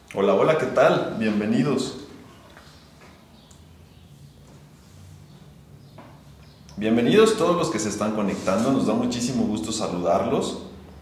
Hola, hola, ¿qué tal? Bienvenidos. Bienvenidos todos los que se están conectando, nos da muchísimo gusto saludarlos.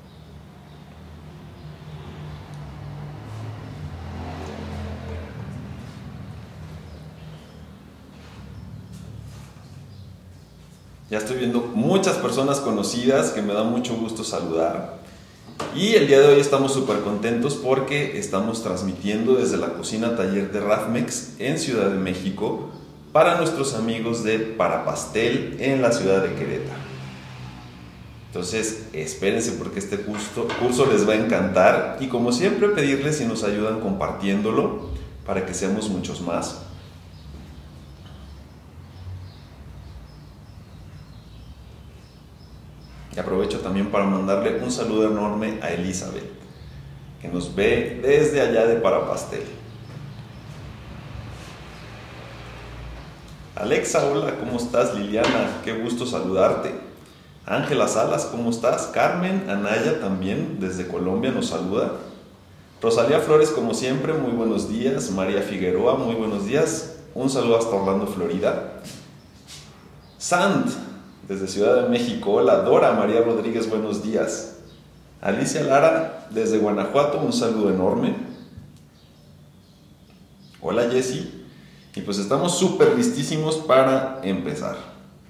Ya estoy viendo muchas personas conocidas que me da mucho gusto saludar. Y el día de hoy estamos súper contentos porque estamos transmitiendo desde la cocina taller de Rafmex en Ciudad de México para nuestros amigos de Para Pastel en la ciudad de Querétaro. Entonces espérense porque este curso les va a encantar y como siempre pedirles si nos ayudan compartiéndolo para que seamos muchos más. Y aprovecho también para mandarle un saludo enorme a Elizabeth, que nos ve desde allá de Para Pastel. Alexa, hola, ¿cómo estás? Liliana, qué gusto saludarte. Ángela Salas, ¿cómo estás? Carmen Anaya también desde Colombia nos saluda. Rosalía Flores, como siempre, muy buenos días. María Figueroa, muy buenos días. Un saludo hasta Orlando, Florida. Sand, desde Ciudad de México, hola. Dora María Rodríguez, buenos días. Alicia Lara, desde Guanajuato, un saludo enorme. Hola Jessy. Y pues estamos súper listísimos para empezar.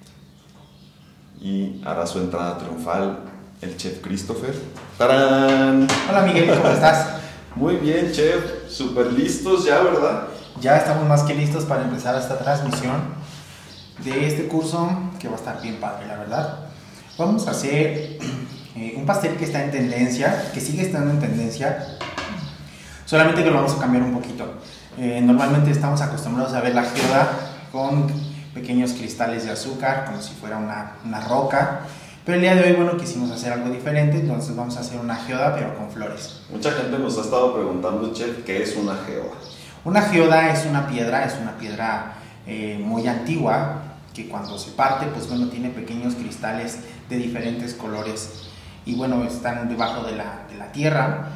Y hará su entrada triunfal el chef Christopher. ¡Tarán! Hola Miguel, ¿cómo estás? Muy bien, chef. Súper listos ya, ¿verdad? Ya estamos más que listos para empezar esta transmisión de este curso que va a estar bien padre, la verdad. Vamos a hacer un pastel que está en tendencia, que sigue estando en tendencia, solamente que lo vamos a cambiar un poquito. Normalmente estamos acostumbrados a ver la geoda con pequeños cristales de azúcar, como si fuera una roca, pero el día de hoy, bueno, quisimos hacer algo diferente, entonces vamos a hacer una geoda, pero con flores. Mucha gente nos ha estado preguntando, chef, ¿qué es una geoda? Una geoda es una piedra muy antigua, que cuando se parte, pues bueno, tiene pequeños cristales de diferentes colores y bueno, están debajo de la tierra,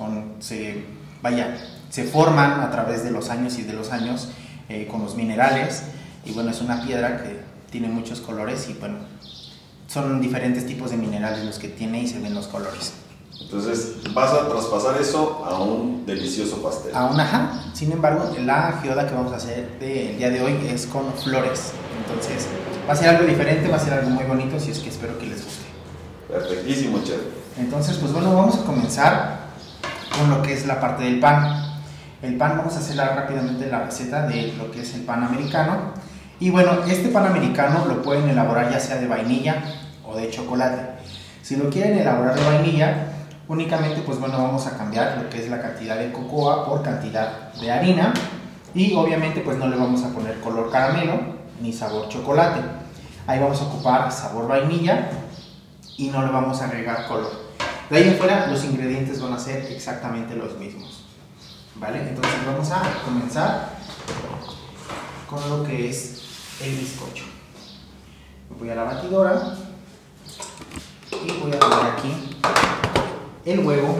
se forman a través de los años y de los años con los minerales y bueno, es una piedra que tiene muchos colores y bueno, son diferentes tipos de minerales los que tiene y se ven los colores. Entonces vas a traspasar eso a un delicioso pastel. Sin embargo, la geoda que vamos a hacer el día de hoy es con flores. Entonces va a ser algo diferente, va a ser algo muy bonito, así es que espero que les guste. Perfectísimo, chef. Entonces, pues bueno, vamos a comenzar con lo que es la parte del pan. El pan, vamos a hacer rápidamente la receta de lo que es el pan americano. Y bueno, este pan americano lo pueden elaborar ya sea de vainilla o de chocolate. Si lo quieren elaborar de vainilla, únicamente pues bueno, vamos a cambiar lo que es la cantidad de cocoa por cantidad de harina y obviamente pues no le vamos a poner color caramelo ni sabor chocolate. Ahí vamos a ocupar sabor vainilla y no le vamos a agregar color. De ahí en fuera los ingredientes van a ser exactamente los mismos. ¿Vale? Entonces vamos a comenzar con lo que es el bizcocho. Voy a la batidora y voy a poner aquí el huevo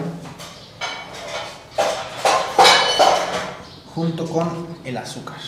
junto con el azúcar.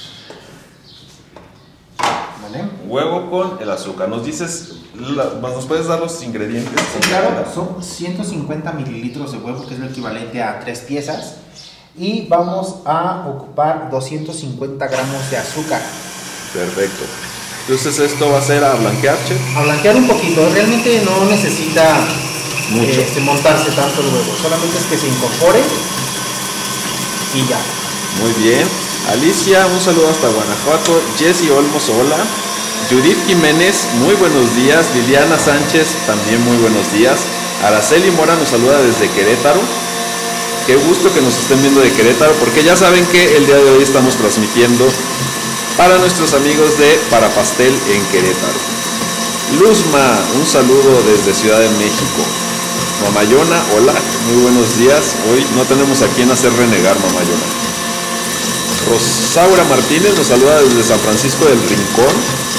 ¿Vale? Huevo con el azúcar. ¿Nos puedes dar los ingredientes? Sí, claro, son 150 mililitros de huevo, que es lo equivalente a 3 piezas. Y vamos a ocupar 250 gramos de azúcar. Perfecto. Entonces esto va a ser a blanquear, chef. A blanquear un poquito, realmente no necesita mucho montarse tanto el huevo, solamente es que se incorpore y ya. Muy bien. Alicia, un saludo hasta Guanajuato. Jessy Olmos, hola. Judith Jiménez, muy buenos días. Liliana Sánchez, también muy buenos días. Araceli Mora nos saluda desde Querétaro. Qué gusto que nos estén viendo de Querétaro, porque ya saben que el día de hoy estamos transmitiendo para nuestros amigos de Para Pastel en Querétaro. Luzma, un saludo desde Ciudad de México. Mamayona, hola, muy buenos días. Hoy no tenemos a quien hacer renegar, Mamayona. Rosaura Martínez nos saluda desde San Francisco del Rincón.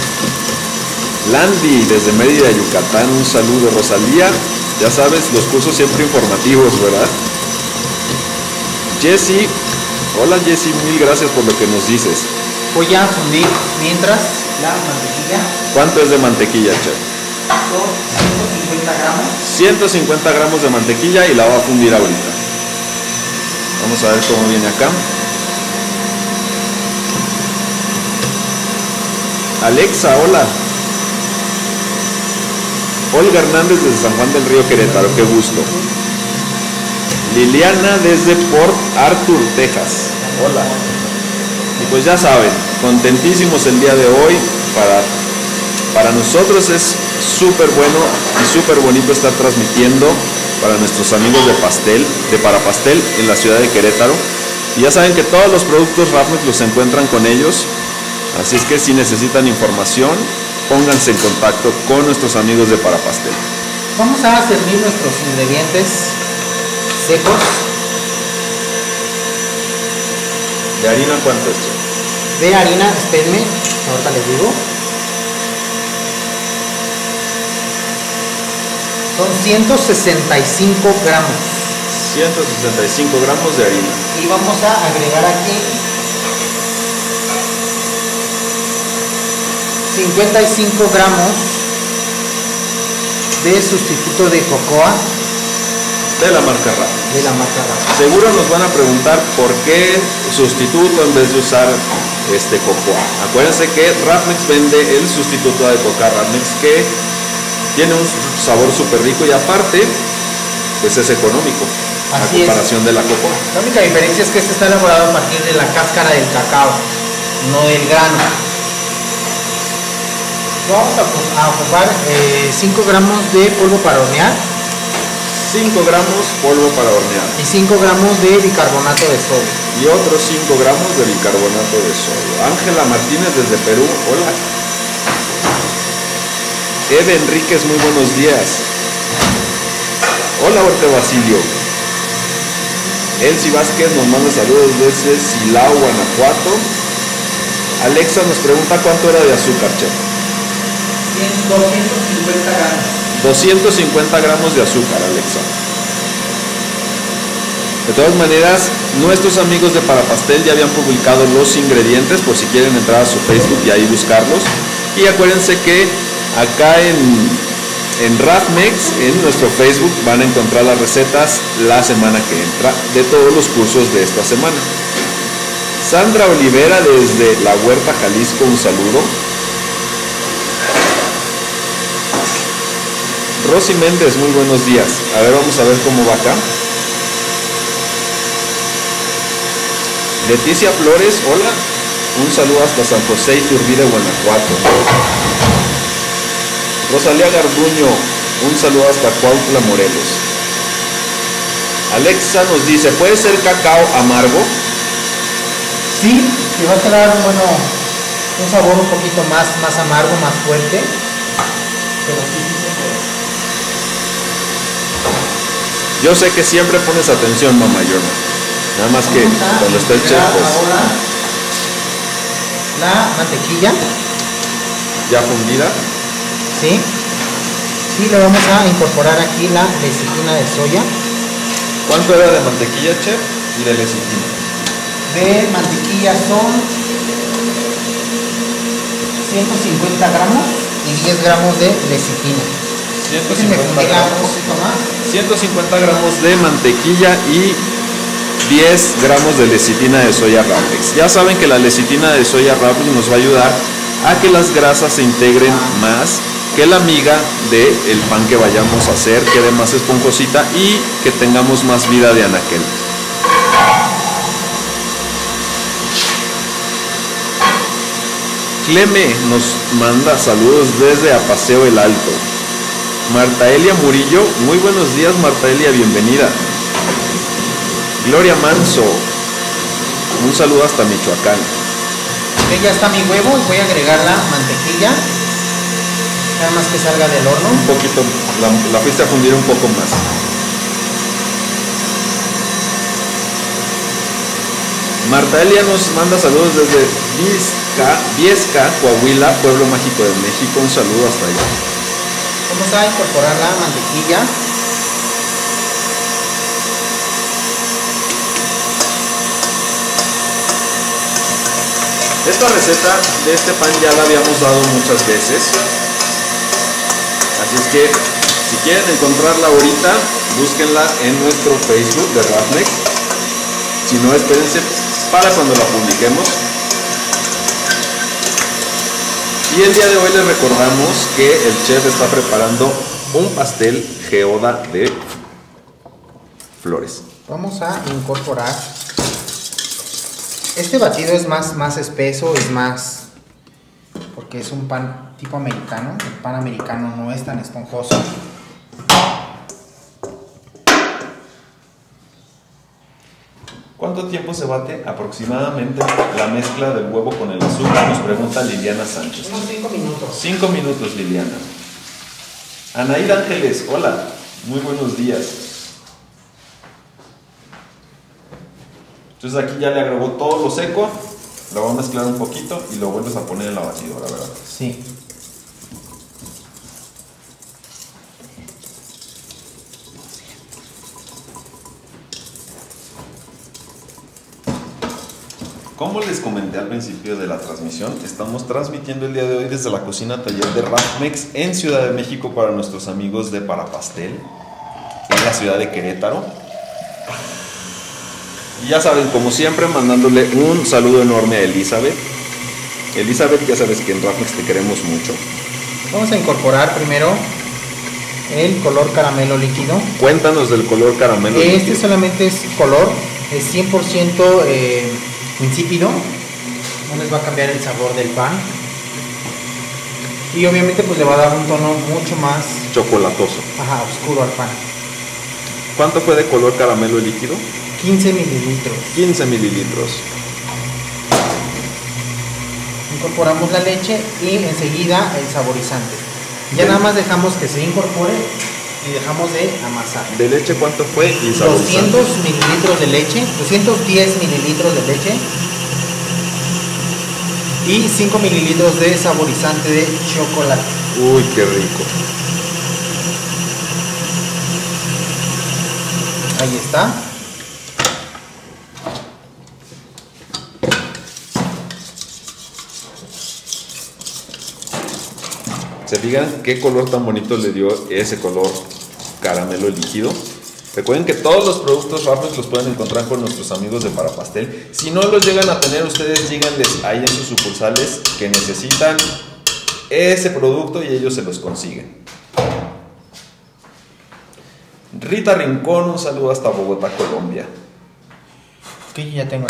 Landy, desde Mérida, Yucatán, un saludo. Rosalía, ya sabes, los cursos siempre informativos, ¿verdad? Jessy, Hola Jessy, mil gracias por lo que nos dices. Voy a fundir mientras la mantequilla. ¿Cuánto es de mantequilla, chef? Son 150 gramos. 150 gramos de mantequilla y la voy a fundir ahorita. Vamos a ver cómo viene acá. Alexa, hola. Olga Hernández desde San Juan del Río, Querétaro, qué gusto. Liliana desde Port Arthur, Texas. Hola. Y pues ya saben, contentísimos el día de hoy. Para nosotros es súper bueno y súper bonito estar transmitiendo para nuestros amigos de pastel, de Para Pastel en la ciudad de Querétaro. Y ya saben que todos los productos Rafmex los encuentran con ellos. Así es que si necesitan información, pónganse en contacto con nuestros amigos de Para Pastel. Vamos a servir nuestros ingredientes secos. ¿De harina cuánto es? De harina, espérenme, ahorita les digo. Son 165 gramos. 165 gramos de harina. Y vamos a agregar aquí 55 gramos de sustituto de cocoa. De la marca Rafmex. De la marca Rafmex. Seguro nos van a preguntar por qué sustituto en vez de usar cocoa. Acuérdense que Rafmex vende el sustituto de cocoa Rafmex que tiene un sabor súper rico y aparte pues es económico. Así a comparación de la cocoa. La única diferencia es que este está elaborado a partir de la cáscara del cacao, no del grano. Vamos a ocupar 5 gramos de polvo para hornear. 5 gramos polvo para hornear. Y 5 gramos de bicarbonato de sodio. Y otros 5 gramos de bicarbonato de sodio. Ángela Martínez desde Perú, hola. Eve Enríquez, muy buenos días. Hola, Orte Basilio. Elsie Vázquez nos manda saludos desde Silao, Guanajuato. Alexa nos pregunta cuánto era de azúcar, chef. 250 gramos. 250 gramos de azúcar, Alexa. De todas maneras, nuestros amigos de Para Pastel ya habían publicado los ingredientes por si quieren entrar a su Facebook y ahí buscarlos. Y acuérdense que acá en Rafmex, en nuestro Facebook, van a encontrar las recetas la semana que entra de todos los cursos de esta semana. Sandra Olivera desde La Huerta, Jalisco, un saludo. Rosy Méndez, muy buenos días. A ver, vamos a ver cómo va acá. Leticia Flores, hola. Un saludo hasta San José Iturbide, Guanajuato. Rosalía Garduño, un saludo hasta Cuautla, Morelos. Alexa nos dice, ¿puede ser cacao amargo? Sí, y va a quedar un sabor un poquito más amargo, más fuerte. Pero sí se puede. Yo sé que siempre pones atención, mamá Yorma. Nada más que cuando está el chef, pues... Ahora la mantequilla. Ya fundida. Sí. Y le vamos a incorporar aquí la lecitina de soya. ¿Cuánto era de mantequilla, chef? Y de lecitina. De mantequilla son 150 gramos y 10 gramos de lecitina. 150 gramos de mantequilla y 10 gramos de lecitina de soya Rafmex. Ya saben que la lecitina de soya Rafmex nos va a ayudar a que las grasas se integren más, que la miga del pan que vayamos a hacer quede más esponjosita y que tengamos más vida de anaquel. Cleme nos manda saludos desde Apaseo el Alto. Marta Elia Murillo, muy buenos días Marta Elia, bienvenida. Gloria Manso, un saludo hasta Michoacán. Ok, ya está mi huevo y voy a agregar la mantequilla. Nada más que salga del horno. Un poquito, la fuiste a fundir un poco más. Marta Elia nos manda saludos desde Viesca, Coahuila, Pueblo Mágico de México. Un saludo hasta allá. Vamos a incorporar la mantequilla. Esta receta de este pan ya la habíamos dado muchas veces, así es que si quieren encontrarla ahorita, búsquenla en nuestro Facebook de Rafmex. Si no, espérense para cuando la publiquemos. Y el día de hoy les recordamos que el chef está preparando un pastel geoda de flores. Vamos a incorporar. Este batido es más espeso, es más, porque es un pan tipo americano. El pan americano no es tan esponjoso. ¿Cuánto tiempo se bate aproximadamente la mezcla del huevo con el azúcar? Nos pregunta Liliana Sánchez. Unos 5 minutos. 5 minutos, Liliana. Anaída Ángeles, hola, muy buenos días. Entonces aquí ya le agregó todo lo seco, lo va a mezclar un poquito y lo vuelves a poner en la batidora, ¿verdad? Sí. Como les comenté al principio de la transmisión, estamos transmitiendo el día de hoy desde la cocina taller de Rafmex en Ciudad de México para nuestros amigos de Para Pastel, en la ciudad de Querétaro. Y ya saben, como siempre, mandándole un saludo enorme a Elizabeth. Elizabeth, ya sabes que en Rafmex te queremos mucho. Vamos a incorporar primero el color caramelo líquido. Cuéntanos del color caramelo líquido. Este solamente es color, es 100% insípido, no les va a cambiar el sabor del pan y obviamente pues le va a dar un tono mucho más chocolatoso, oscuro al pan. ¿Cuánto fue de color caramelo líquido? 15 mililitros. 15 mililitros. Incorporamos la leche y enseguida el saborizante. Ya nada más dejamos que se incorpore y dejamos de amasar. ¿De leche cuánto fue? Y 200 mililitros de leche, 210 mililitros de leche y 5 mililitros de saborizante de chocolate. Uy, qué rico. Ahí está. ¿Se fijan qué color tan bonito le dio ese color caramelo líquido? Recuerden que todos los productos Rafmex los pueden encontrar con nuestros amigos de Para Pastel. Si no los llegan a tener, ustedes díganles ahí en sus sucursales que necesitan ese producto y ellos se los consiguen. Rita Rincón, un saludo hasta Bogotá, Colombia. Ok, ya tengo.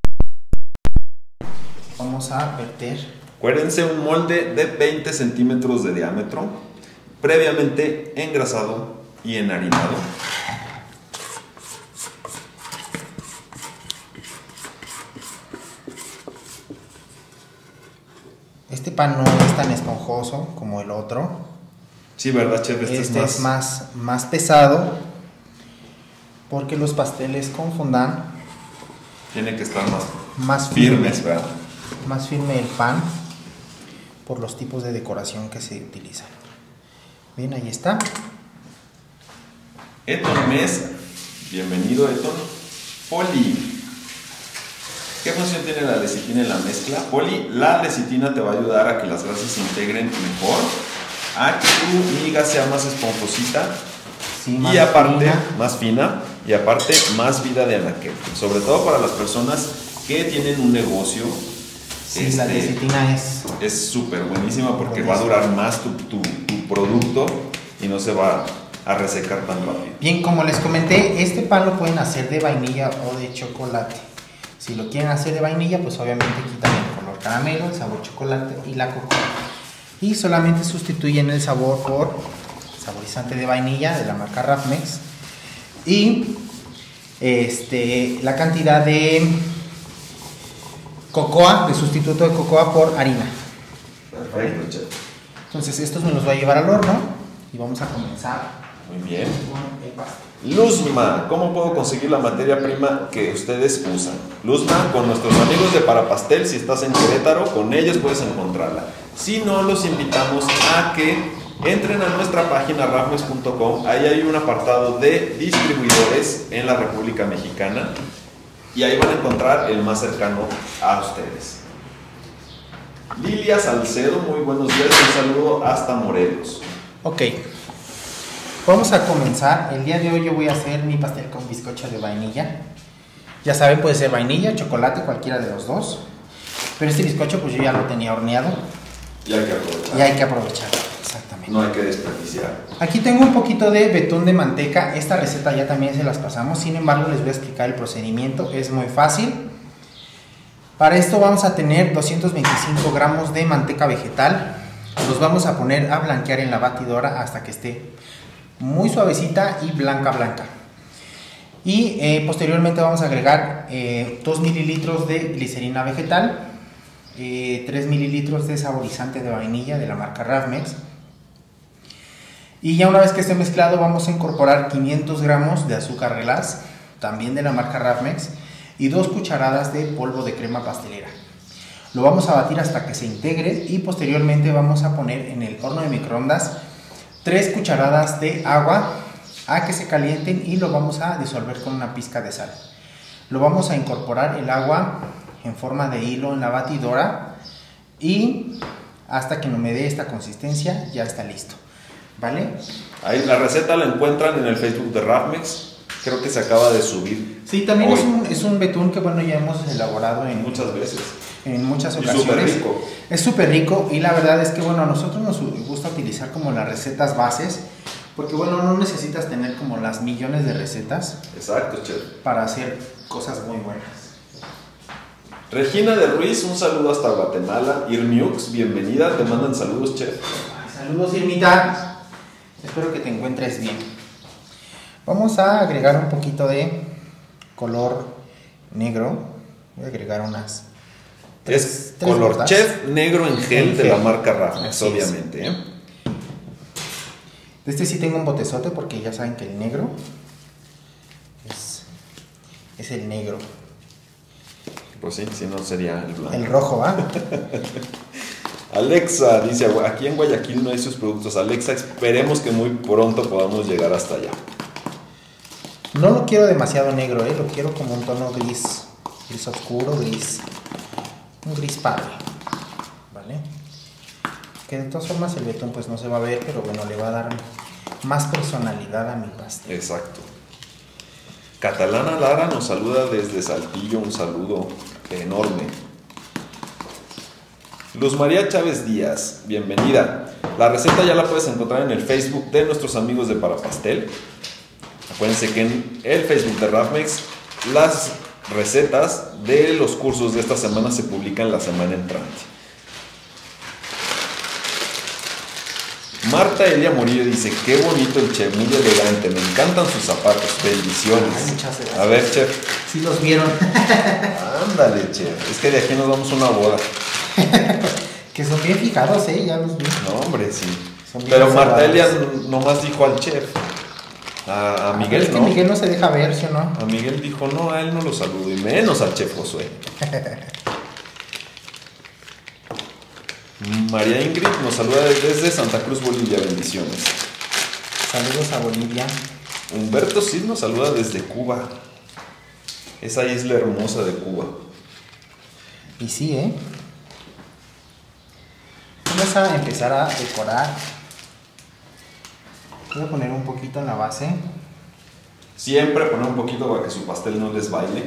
Vamos a verter. Acuérdense, un molde de 20 centímetros de diámetro, previamente engrasado y enharinado. Este pan no es tan esponjoso como el otro. Sí, ¿verdad, chef? Este es más pesado porque los pasteles con fondant tiene que estar más firmes, ¿verdad? Más firme el pan por los tipos de decoración que se utilizan. Bien, ahí está. Eton Mesa, bienvenido Eton. Poli, ¿qué función tiene la lecitina en la mezcla? Poli, la lecitina te va a ayudar a que las grasas se integren mejor, a que tu miga sea más esponjosita, sí, y aparte más fina, y aparte más vida de anaquel, sobre todo para las personas que tienen un negocio. Sí, la lecitina es súper buenísima porque va a durar más tu producto y no se va a resecar tan rápido. Bien, como les comenté, este pan lo pueden hacer de vainilla o de chocolate. Si lo quieren hacer de vainilla, pues obviamente quitan el color caramelo, el sabor chocolate y la cocoa. Y solamente sustituyen el sabor por saborizante de vainilla de la marca Rafmex. Y la cantidad de cocoa, de sustituto de cocoa por harina. Perfecto, chef. Entonces estos me los voy a llevar al horno y vamos a comenzar. Muy bien. Con el pastel. Luzma, ¿cómo puedo conseguir la materia prima que ustedes usan? Luzma, con nuestros amigos de Para Pastel, si estás en Querétaro, con ellos puedes encontrarla. Si no, los invitamos a que entren a nuestra página rafmex.com. Ahí hay un apartado de distribuidores en la República Mexicana y ahí van a encontrar el más cercano a ustedes. Lilia Salcedo, muy buenos días, un saludo hasta Morelos. Ok, vamos a comenzar. El día de hoy yo voy a hacer mi pastel con bizcocho de vainilla. Ya saben, puede ser vainilla, chocolate, cualquiera de los dos. Pero este bizcocho pues yo ya lo tenía horneado. Y hay que aprovechar. Y hay que aprovecharlo, exactamente. No hay que desperdiciar. Aquí tengo un poquito de betún de manteca. Esta receta ya también se las pasamos. Sin embargo, les voy a explicar el procedimiento. Es muy fácil. Para esto vamos a tener 225 gramos de manteca vegetal. Los vamos a poner a blanquear en la batidora hasta que esté muy suavecita y blanca. Y posteriormente vamos a agregar 2 mililitros de glicerina vegetal, 3 mililitros de saborizante de vainilla de la marca Ravmex. Y ya una vez que esté mezclado vamos a incorporar 500 gramos de azúcar relax, también de la marca Ravmex, y 2 cucharadas de polvo de crema pastelera. Lo vamos a batir hasta que se integre y posteriormente vamos a poner en el horno de microondas 3 cucharadas de agua a que se calienten y lo vamos a disolver con una pizca de sal. Lo vamos a incorporar el agua en forma de hilo en la batidora y hasta que no me dé esta consistencia ya está listo, ¿vale? Ahí la receta la encuentran en el Facebook de Ravmex. Creo que se acaba de subir. Sí, también es un betún que bueno ya hemos elaborado en muchas veces. En muchas ocasiones. Es súper rico. Es súper rico y la verdad es que bueno, a nosotros nos gusta utilizar como las recetas bases, porque bueno, no necesitas tener como las millones de recetas. Exacto, chef. Para hacer cosas muy buenas. Regina de Ruiz, un saludo hasta Guatemala. Irmiux, bienvenida, te mandan saludos, chef. Saludos, Irmita. Espero que te encuentres bien. Vamos a agregar un poquito de color negro. Voy a agregar unas tres color gotas. Chef negro en gel de la marca Ravmex, obviamente. De este sí tengo un botezote porque ya saben que el negro es el negro. Pues sí, si no sería el blanco. El rojo, ¿va? Alexa dice, aquí en Guayaquil no hay sus productos. Alexa, esperemos que muy pronto podamos llegar hasta allá. No lo quiero demasiado negro, lo quiero como un tono gris oscuro, un gris padre, ¿vale? Que de todas formas el betún pues no se va a ver, pero bueno, le va a dar más personalidad a mi pastel. Exacto. Catalana Lara nos saluda desde Saltillo, un saludo enorme. Luz María Chávez Díaz, bienvenida. La receta ya la puedes encontrar en el Facebook de nuestros amigos de Para Pastel. Acuérdense que en el Facebook de Ravmex las recetas de los cursos de esta semana se publican la semana entrante. Marta Elia Murillo dice, qué bonito el chef, muy elegante, me encantan sus zapatos, bendiciones. Ay, muchas gracias. A ver, chef. Sí los vieron. Ándale, chef, es que de aquí nos vamos a una boda. Que son bien fijados, ya los vi. No, hombre, sí. Pero Marta Elia nomás dijo al chef. A Miguel, es que Miguel no se deja ver, ¿sí o no? A Miguel dijo, no, a él no lo saludo, y menos al chef Josué. María Ingrid nos saluda desde Santa Cruz, Bolivia, bendiciones. Saludos a Bolivia. Humberto Cid nos saluda desde Cuba, esa isla hermosa de Cuba. Y sí, Vamos a empezar a decorar. Voy a poner un poquito en la base. Siempre poner un poquito para que su pastel no les baile.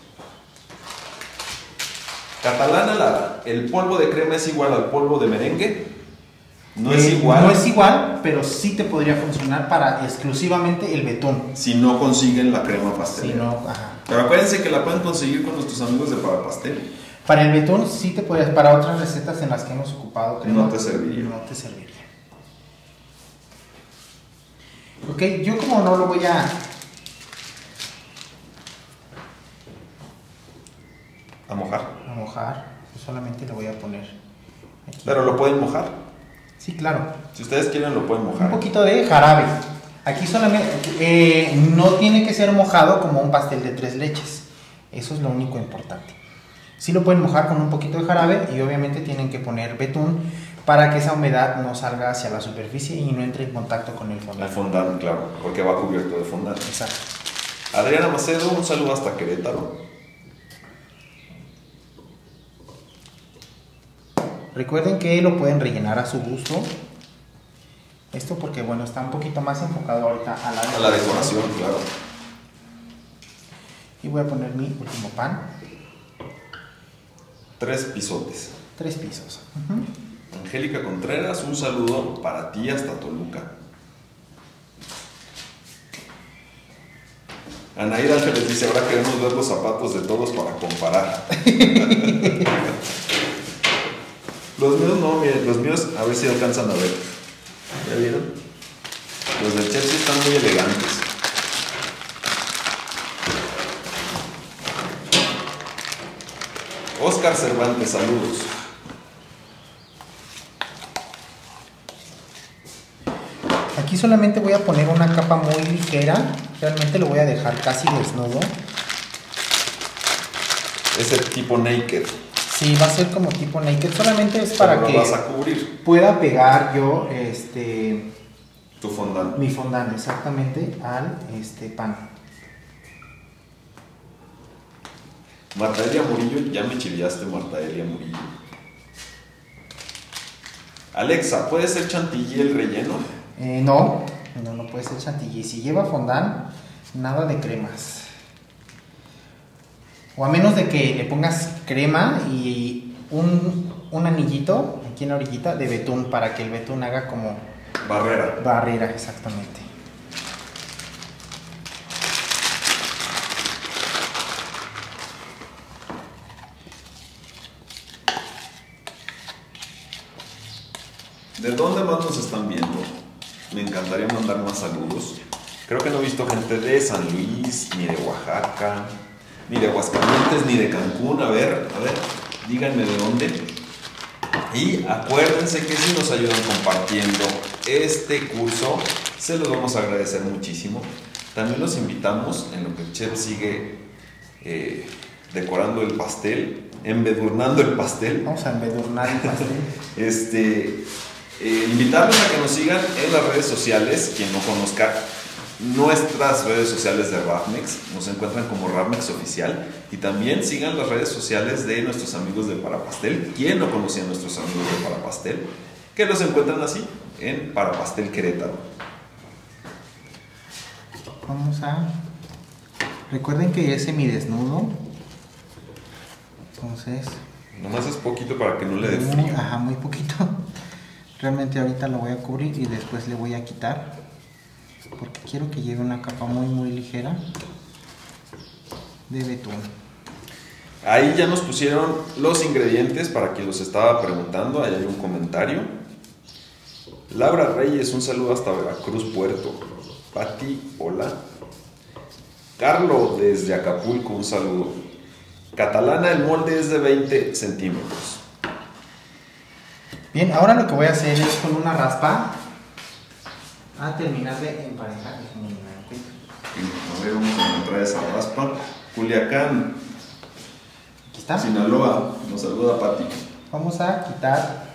Catalana Lara, ¿el polvo de crema es igual al polvo de merengue? No es igual. No es igual, pero sí te podría funcionar para exclusivamente el betún. Si no consiguen la crema pastelera. Si no, ajá. Pero acuérdense que la pueden conseguir con nuestros amigos de Para Pastel. Para el betún sí te podrías, para otras recetas en las que hemos ocupado crema, no te serviría. No te serviría. Ok, yo como no lo voy a mojar, yo solamente lo voy a poner aquí. Pero lo pueden mojar. Sí, claro. Si ustedes quieren lo pueden mojar. Un poquito de jarabe. Aquí solamente no tiene que ser mojado como un pastel de 3 leches. Eso es lo único importante. Sí lo pueden mojar con un poquito de jarabe y obviamente tienen que poner betún para que esa humedad no salga hacia la superficie y no entre en contacto con el fondant. El fondant, claro, porque va cubierto de fondant. Exacto. Adriana Macedo, un saludo hasta Querétaro. Recuerden que lo pueden rellenar a su gusto. Esto porque, bueno, está un poquito más enfocado ahorita a la decoración, claro. Y voy a poner mi último pan. 3 pisotes. 3 pisos. Angélica Contreras, un saludo para ti hasta Toluca. Anaída Ángeles dice, ahora queremos ver los zapatos de todos para comparar. Los míos no, miren, los míos a ver si alcanzan a ver. ¿Ya vieron? Los del Chelsea están muy elegantes. Oscar Cervantes, saludos. Aquí solamente voy a poner una capa muy ligera. Realmente lo voy a dejar casi desnudo. Ese tipo naked. Sí, va a ser como tipo naked. Solamente es para lo que vas a cubrir. Pueda pegar yo tu fondant. Mi fondant, exactamente, al pan. Marta Elia Murillo, ya me chiviaste, Marta Elia Murillo. Alexa, ¿puede ser chantilly el relleno? No puede ser chantilly. Si lleva fondant, nada de cremas. O a menos de que le pongas crema y un anillito aquí en la orillita de betún para que el betún haga como barrera, exactamente. ¿De dónde más nos están viendo? Me encantaría mandar más saludos. Creo que no he visto gente de San Luis, ni de Oaxaca, ni de Aguascalientes, ni de Cancún. A ver, díganme de dónde. Y acuérdense que si nos ayudan compartiendo este curso, se los vamos a agradecer muchísimo. También los invitamos, en lo que el chef sigue decorando el pastel, embedurnando el pastel. Vamos a embedurnar el pastel. Invitarlos a que nos sigan en las redes sociales. Quien no conozca nuestras redes sociales de Ravmex, nos encuentran como Ravmex Oficial. Y también sigan las redes sociales de nuestros amigos de Parapastel. Quien no conocía a nuestros amigos de Parapastel, que los encuentran así en Parapastel Querétaro. Recuerden que es semidesnudo. Entonces, nomás es poquito para que no le dé frío. Ajá, muy poquito. Realmente ahorita lo voy a cubrir y después le voy a quitar, porque quiero que lleve una capa muy ligera de betún. Ahí ya nos pusieron los ingredientes para quien los estaba preguntando. Ahí hay un comentario. Laura Reyes, un saludo hasta Veracruz, Puerto. Pati, hola. Carlo desde Acapulco, un saludo. Catalana, el molde es de 20 centímetros. Bien, ahora lo que voy a hacer es con una raspa a terminar de emparejar. A ver, vamos a encontrar esa raspa. Culiacán, aquí está. Sinaloa, nos saluda Pati. Vamos a quitar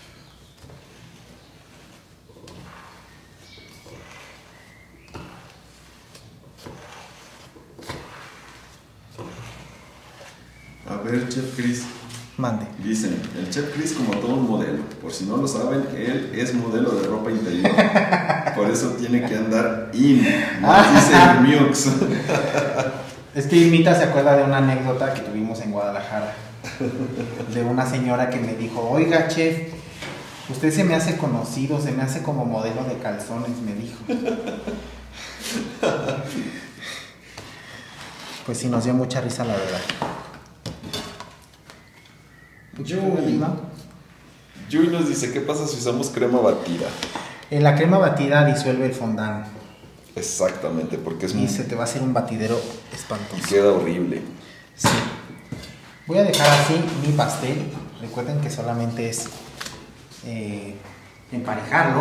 a ver, Chef Chris. Mande. Dicen, el Chef Chris como todo un modelo. Por si no lo saben, él es modelo de ropa interior. Por eso tiene que andar dice el Mux. Es que Mita se acuerda de una anécdota que tuvimos en Guadalajara. De una señora que me dijo, oiga, chef, usted se me hace conocido, se me hace como modelo de calzones, me dijo. Pues sí, nos dio mucha risa, la verdad. Yui nos dice, ¿qué pasa si usamos crema batida? En la crema batida disuelve el fondant. Exactamente, porque es y se te va a hacer un batidero espantoso. Y queda horrible. Sí. Voy a dejar así mi pastel. Recuerden que solamente es emparejarlo.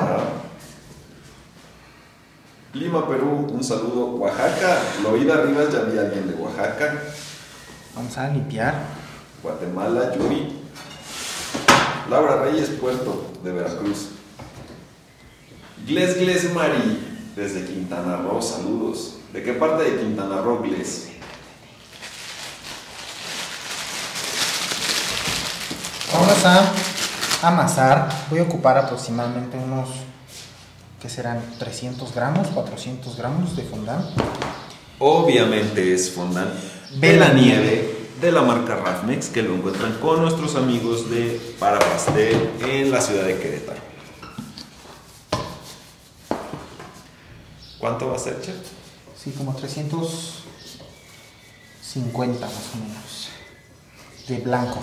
Lima, Perú, un saludo. Oaxaca, Loida Rivas, ya vi a alguien de Oaxaca. Vamos a limpiar. Guatemala, Yuri. Laura Reyes, Puerto de Veracruz. Gles Mari, desde Quintana Roo, saludos. ¿De qué parte de Quintana Roo, Gles? Vamos a amasar, voy a ocupar aproximadamente unos, que serán 300 gramos, 400 gramos de fondant. Obviamente es fondant Bellanieve de la marca Rafmex, que lo encuentran con nuestros amigos de Para Pastel en la ciudad de Querétaro. ¿Cuánto va a ser, chef? Sí, como 350 más o menos, de blanco.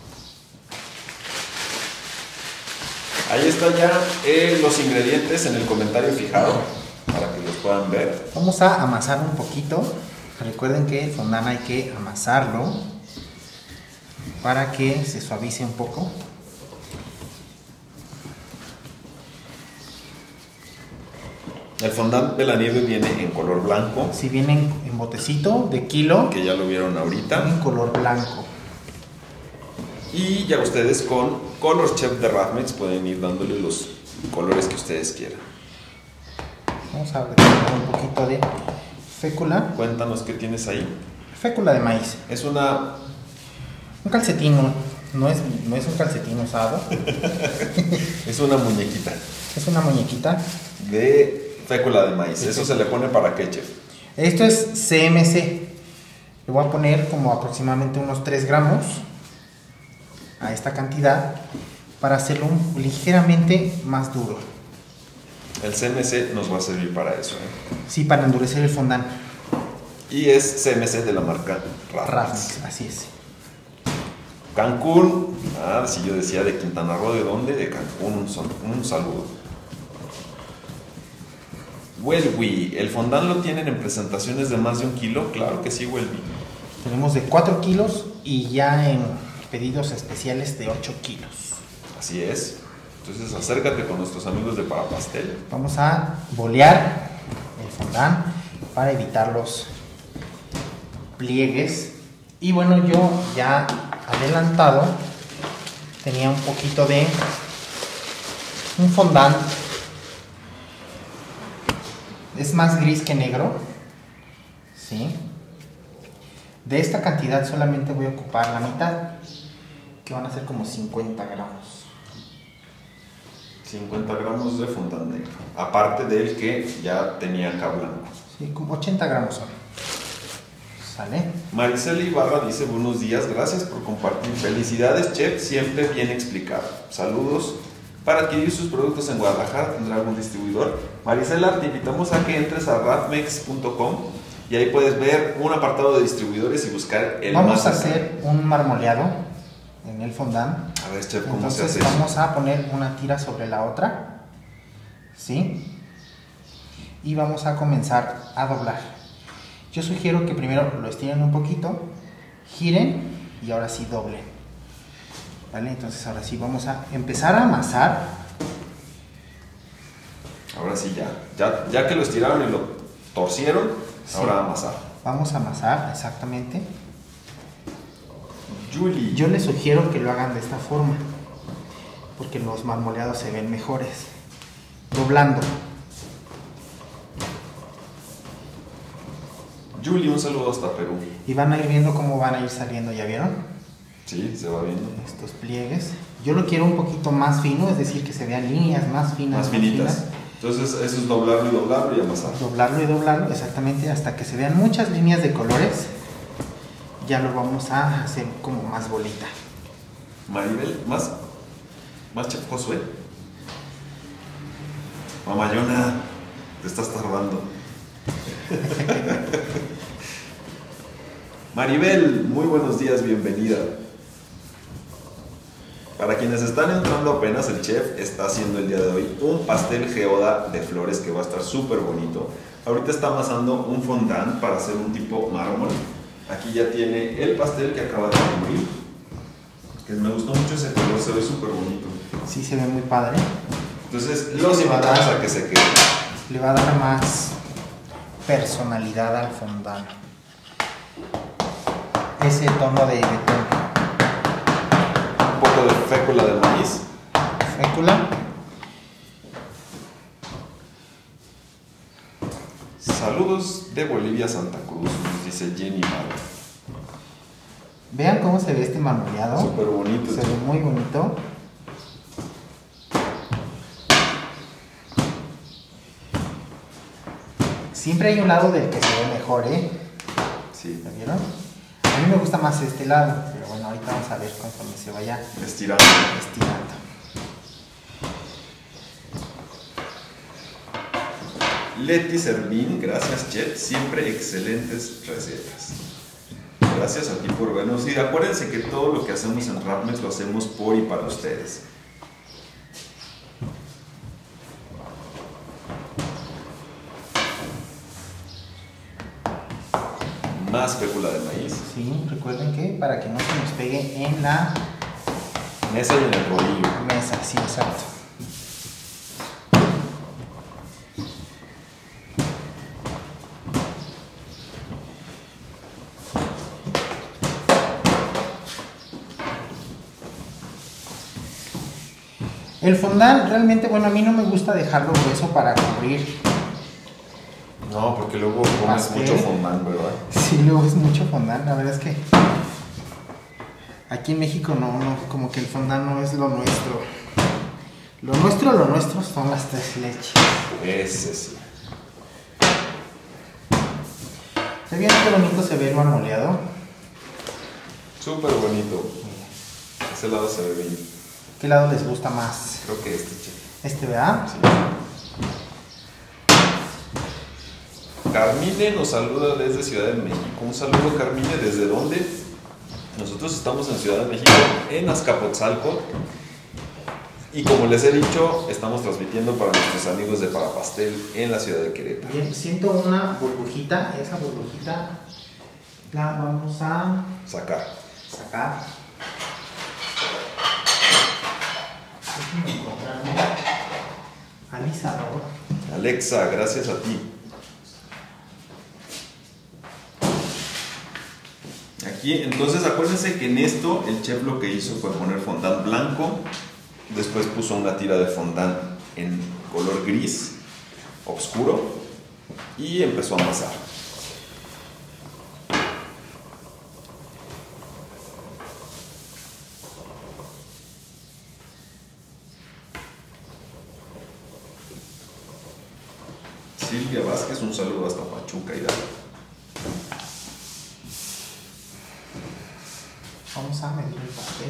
Ahí está ya los ingredientes en el comentario fijado para que los puedan ver. Vamos a amasar un poquito. Recuerden que el fondant hay que amasarlo para que se suavice un poco. El fondant Bellanieve viene en color blanco. Si viene en botecito de kilo, que ya lo vieron ahorita. En color blanco. Y ya ustedes con Color Chef de Rafmex pueden ir dándole los colores que ustedes quieran. Vamos a agregar un poquito de fécula. Cuéntanos qué tienes ahí. Fécula de maíz. Es un calcetín, no es un calcetín usado. Es una muñequita. Es una muñequita de fécula de maíz. ¿Eso se le pone para qué, chef? Esto es CMC. Le voy a poner como aproximadamente unos 3 gramos a esta cantidad para hacerlo ligeramente más duro. El CMC nos va a servir para eso, ¿eh? Sí, para endurecer el fondant. Y es CMC de la marca Rafmex, así es. Cancún. Si yo decía de Quintana Roo, ¿de dónde? De Cancún, un saludo. Welby, ¿el fondant lo tienen en presentaciones de más de 1 kilo? Claro que sí, Welby. Tenemos de 4 kilos y ya en pedidos especiales de 8 kilos. Así es. Entonces acércate con nuestros amigos de Para Pastel. Vamos a bolear el fondant para evitar los pliegues. Y bueno, yo ya adelantado tenía un poquito de un fondant. Es más gris que negro. ¿Sí? De esta cantidad solamente voy a ocupar la mitad, que van a ser como 50 gramos. 50 gramos de fondant negro, aparte del que ya tenía acá blanco. Sí, como 80 gramos son. ¿Sale? Maricela Ibarra dice: buenos días, gracias por compartir. Felicidades, chef, siempre bien explicado. Saludos. Para adquirir sus productos en Guadalajara, ¿tendrá algún distribuidor? Maricela, te invitamos a que entres a rafmex.com y ahí puedes ver un apartado de distribuidores y buscar el Vamos más a hacer un marmoleado en el fondant. A ver, chef, ¿cómo Entonces se hace eso? vamos a poner una tira sobre la otra, ¿sí? Y vamos a comenzar a doblar. Yo sugiero que primero lo estiren un poquito, giren y ahora sí doblen. ¿Vale? Entonces ahora sí vamos a empezar a amasar. Ahora sí ya que lo estiraron y lo torcieron, sí. Ahora a amasar. Vamos a amasar, exactamente. Julie. Yo les sugiero que lo hagan de esta forma, porque los marmoleados se ven mejores. Doblando. Julie, un saludo hasta Perú. Y van a ir viendo cómo van a ir saliendo, ¿ya vieron? Sí, se va viendo. Estos pliegues. Yo lo quiero un poquito más fino, es decir, que se vean líneas más finas. Más finitas. Entonces eso es doblarlo y amasar. Doblarlo y doblarlo, exactamente, hasta que se vean muchas líneas de colores. Ya lo vamos a hacer como más bolita. Maribel, más chef Josué. Mamayona, te estás tardando. Maribel, muy buenos días, bienvenida. Para quienes están entrando apenas, el chef está haciendo el día de hoy un pastel geoda de flores que va a estar súper bonito. Ahorita está amasando un fondant para hacer un tipo mármol. Aquí ya tiene el pastel que acaba de cubrir. Que me gustó mucho ese color, se ve súper bonito. Sí, se ve muy padre. Entonces los invitamos a que se queden. Le va a dar más personalidad al fondant. Ese tono de tono. Un poco de fécula de maíz. Fécula. Saludos de Bolivia, Santa Cruz, nos dice Jenny Maro. Vean cómo se ve este marmoleado. Súper bonito. Se ve muy bonito. Siempre hay un lado del que se ve mejor, ¿eh? Sí. ¿Lo vieron? A mí me gusta más este lado, pero bueno, ahorita vamos a ver conforme se vaya Estirando. estirando. Leti Servín, gracias Chet, siempre excelentes recetas. Gracias a ti por vernos. Y acuérdense que todo lo que hacemos en RapMex lo hacemos por y para ustedes. Más fécula de maíz. Sí, recuerden que para que no se nos pegue en la Mesa y en el rodillo. mesa, sí, exacto. El fondant realmente, bueno, a mí no me gusta dejarlo grueso para cubrir. No, porque luego comes Pastel. mucho fondant, ¿verdad? Sí, luego es mucho fondant, la verdad es que aquí en México no, como que el fondant no es lo nuestro. Lo nuestro son las tres leches. Ese sí. ¿Se vieron qué bonito se ve el marmoleado? Súper bonito. Ese lado se ve bien. ¿Qué lado les gusta más? Creo que este, che. Este, ¿verdad? Sí. Carmine nos saluda desde Ciudad de México. Un saludo, Carmine. ¿Desde dónde? Nosotros estamos en Ciudad de México, en Azcapotzalco. Y como les he dicho, estamos transmitiendo para nuestros amigos de Parapastel en la ciudad de Querétaro. Bien, siento una burbujita. Esa burbujita la vamos a Sacar. sacar. Déjenme encontrarme alisador. Alexa, gracias a ti. Aquí, entonces acuérdense que en esto el chef lo que hizo fue poner fondant blanco, después puso una tira de fondant en color gris oscuro y empezó a amasar. Silvia Vázquez, un saludo hasta Pachuca, Hidalgo. Vamos a medir el pastel.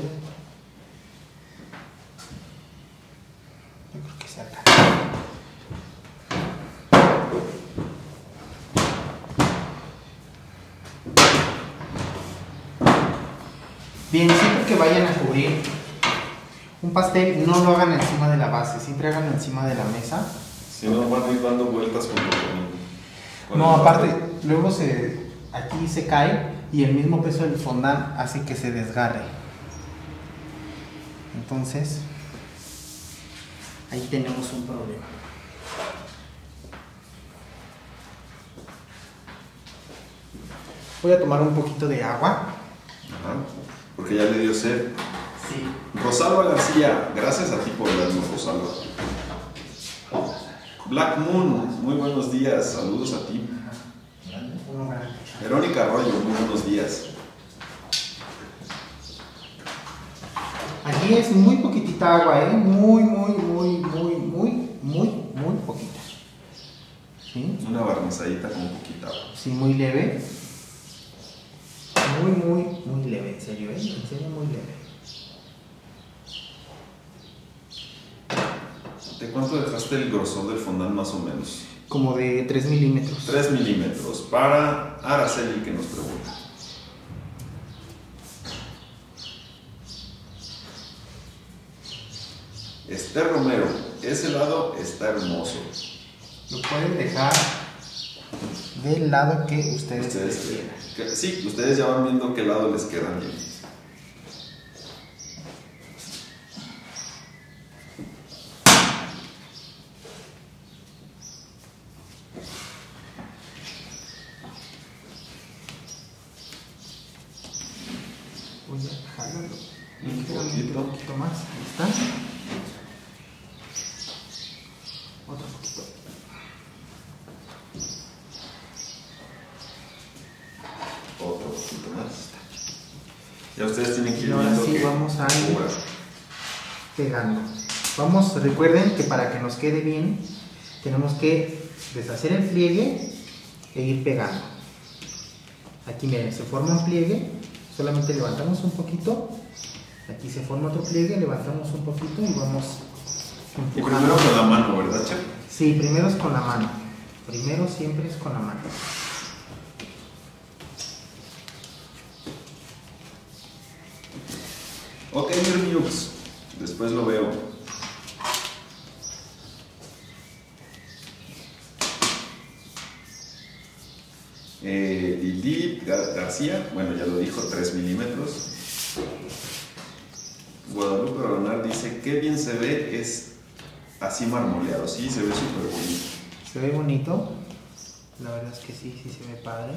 Yo creo que se alcanza. Bien, siempre que vayan a cubrir un pastel, no lo hagan encima de la base, siempre hagan encima de la mesa. Si no, van a ir dando vueltas con No, el aparte, pastel. luego aquí se cae y el mismo peso del fondant hace que se desgarre. Entonces, ahí tenemos un problema. Voy a tomar un poquito de agua. Ajá, porque ya le dio sed. Sí. Rosalba García, gracias a ti por darnos, Rosalba. Black Moon, muy buenos días, saludos a ti. Uno grande. Verónica Arroyo, muy buenos días. Aquí es muy poquitita agua, muy poquita. ¿Sí? Una barnizadita con poquita agua. Sí, muy leve. Muy leve, en serio, en serio muy leve. ¿De cuánto dejaste el grosor del fondant más o menos? Como de 3 milímetros. 3 milímetros. Para Araceli, que nos pregunta. Esther Romero, ese helado está hermoso. Lo pueden dejar del lado que ustedes quieran. Sí, ustedes ya van viendo qué lado les queda bien. Voy a jalarlo Un poquito más. Ahí está. Otro poquito. Otro poquito más. Ya ustedes tienen que ir Y ahora viendo sí que vamos a ir cubra. pegando. Recuerden que para que nos quede bien, tenemos que deshacer el pliegue e ir pegando. Aquí miren, se forma un pliegue, solamente levantamos un poquito, aquí se forma otro pliegue, levantamos un poquito y vamos empujando. Y primero con la mano, ¿verdad, chef? Sí, primero es con la mano, primero siempre es con la mano. Ok, Mirmiux, después lo veo. Lili García, bueno, ya lo dijo, 3 milímetros. Guadalupe Ronald dice, qué bien se ve, es así marmoleado. Sí, se ve súper bonito. Se ve bonito, la verdad es que sí, sí se ve padre.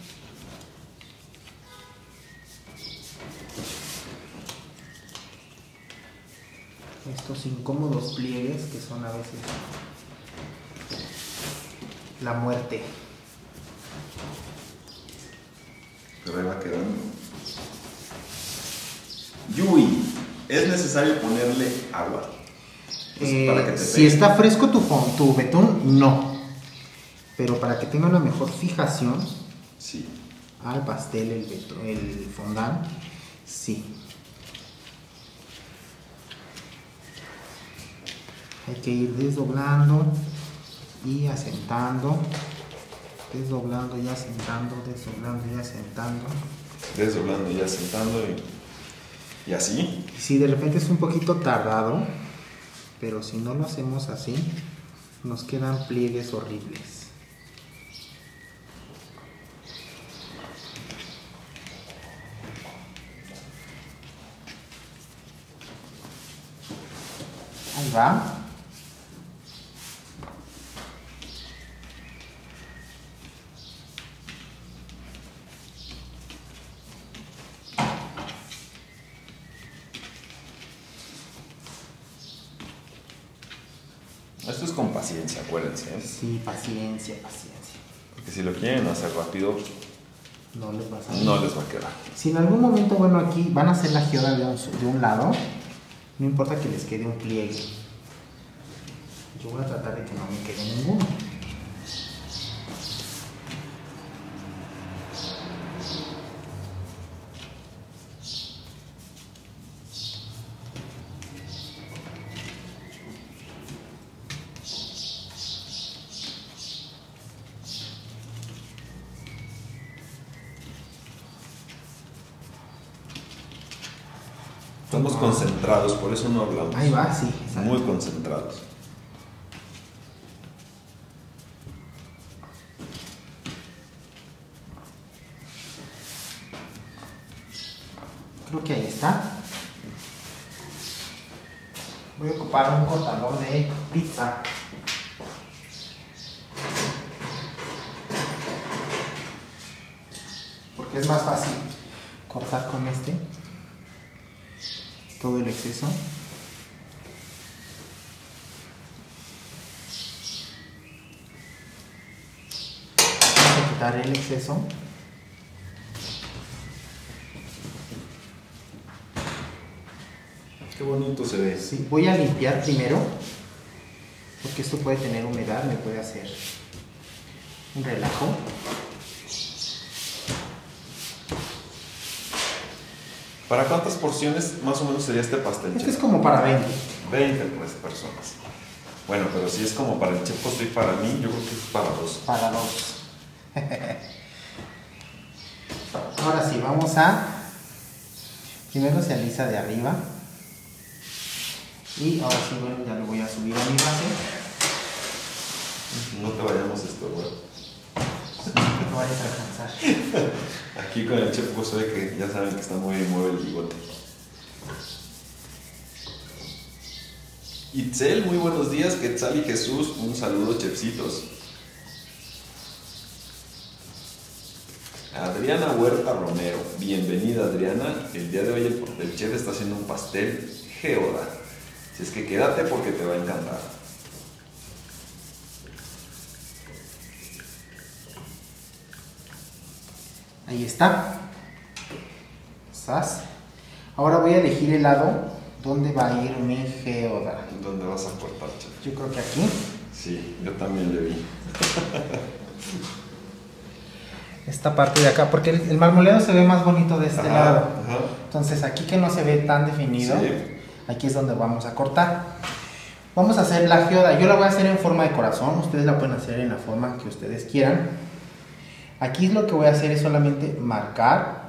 Estos incómodos pliegues que son a veces la muerte. Pero ahí va quedando. Yui, ¿es necesario ponerle agua? Para que te si está fresco tu betún, no. Pero para que tenga una mejor fijación, sí, al pastel, el fondant, sí. Hay que ir desdoblando y asentando. Desdoblando y asentando, desdoblando y asentando. Desdoblando y asentando y así. Si de repente es un poquito tardado, pero si no lo hacemos así, nos quedan pliegues horribles. Ahí va. Esto es con paciencia, acuérdense. Sí, paciencia, paciencia. Porque si lo quieren hacer rápido, no les va a quedar. Si en algún momento, bueno, aquí van a hacer la geoda de un lado, no importa que les quede un pliegue. Yo voy a tratar de que no me quede ninguno. Estamos concentrados, por eso no hablamos. Ahí va, sí. Exacto. Muy concentrados. Creo que ahí está. Voy a ocupar un cortador de pizza. Porque es más fácil cortar con este todo el exceso. Vamos a quitar el exceso. Qué bonito se ve. Sí, voy a limpiar primero, porque esto puede tener humedad, me puede hacer un relajo. ¿Para cuántas porciones más o menos sería este pastel? Este es como para 20. 20 pues, personas. Bueno, pero si es como para el chef José y para mí, yo creo que es para 2. Para 2. Ahora sí, vamos a... Primero se alisa de arriba. Y ahora sí, bueno, ya lo voy a subir a mi base. No te vayamos a estorbar. No te vayas a alcanzar. Aquí con el chef José, que ya saben que está muy mueve el bigote. Itzel, muy buenos días. Quetzal y Jesús, un saludo, chefcitos. Adriana Huerta Romero, bienvenida Adriana. El día de hoy el chef está haciendo un pastel geoda. Si es que quédate porque te va a encantar. Ahí está. ¿Estás? Ahora voy a elegir el lado donde va a ir mi geoda. ¿Dónde vas a cortar, chef? Yo creo que aquí. Sí, yo también le vi. esta parte de acá, porque el marmoleado se ve más bonito de este lado. Ajá. Entonces aquí que no se ve tan definido, Sí. aquí es donde vamos a cortar. Vamos a hacer la geoda. Yo la voy a hacer en forma de corazón. Ustedes la pueden hacer en la forma que ustedes quieran. Aquí lo que voy a hacer es solamente marcar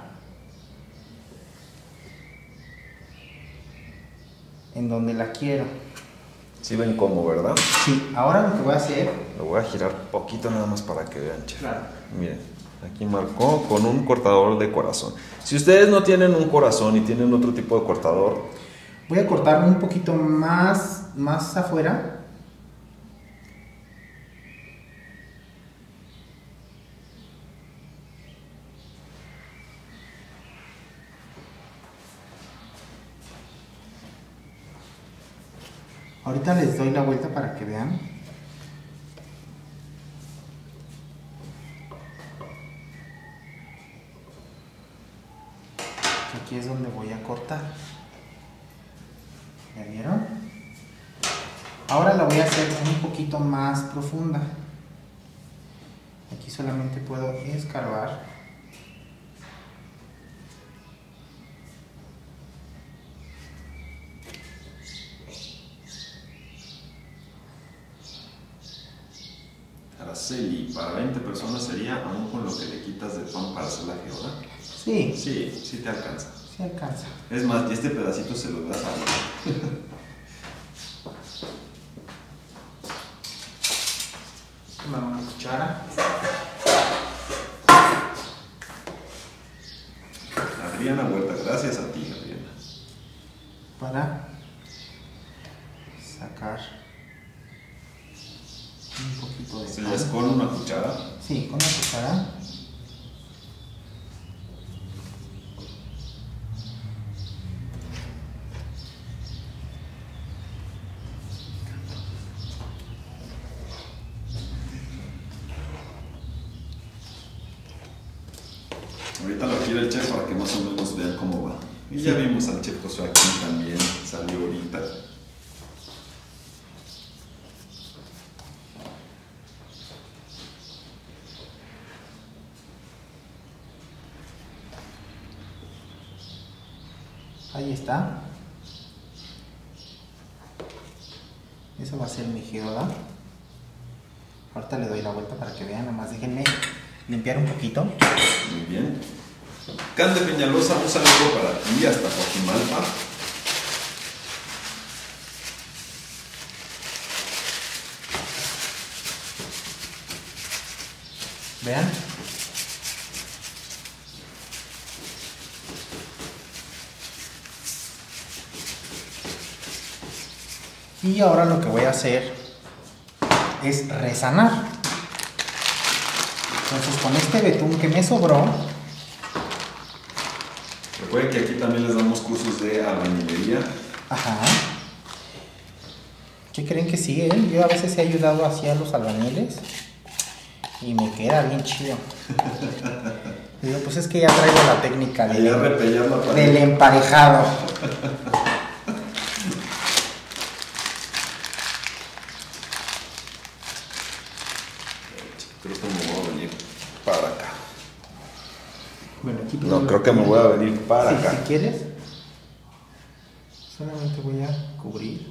en donde la quiero. Sí ven cómo, ¿verdad? Sí, ahora lo que voy a hacer... Lo voy a girar poquito nada más para que vean, chef. Claro. Miren, aquí marcó con un cortador de corazón. Si ustedes no tienen un corazón y tienen otro tipo de cortador, Voy a cortar un poquito más afuera. Ahorita les doy la vuelta para que vean. Aquí es donde voy a cortar. ¿Ya vieron? Ahora la voy a hacer un poquito más profunda. Aquí solamente puedo escarbar. Araceli, para 20 personas sería aún con lo que le quitas de pan para hacer la geoda. Sí, Sí, sí te alcanza. sí alcanza. Es más, y este pedacito se lo das a alguien. Toma una cuchara. Adriana Huerta, gracias a ti, Adriana. Para sacar un poquito de ¿Se pan. es con una cuchara? Sí, con una cuchara. Ahorita lo quiere el chef para que más o menos vean cómo va. Y ya vimos al chef Josué aquí también, salió ahorita. Ahí está. Eso va a ser mi geoda. Ahorita le doy la vuelta para que vean. Nada más déjenme limpiar un poquito. Muy bien. Can de Peñalosa, un saludo para ti hasta Coajimalpa. Vean. Y ahora lo que voy a hacer es resanar. Entonces con este betún que me sobró, Recuerden que aquí también les damos cursos de albañilería. ajá. ¿Qué creen que sí, Yo a veces he ayudado así a los albañiles y me queda bien chido. Digo, pues es que ya traigo la técnica Ahí a repellar la pared. del emparejado. Creo que me voy a venir para acá. Bueno, aquí No, creo que me voy a venir para Sí, acá. si quieres, solamente voy a cubrir.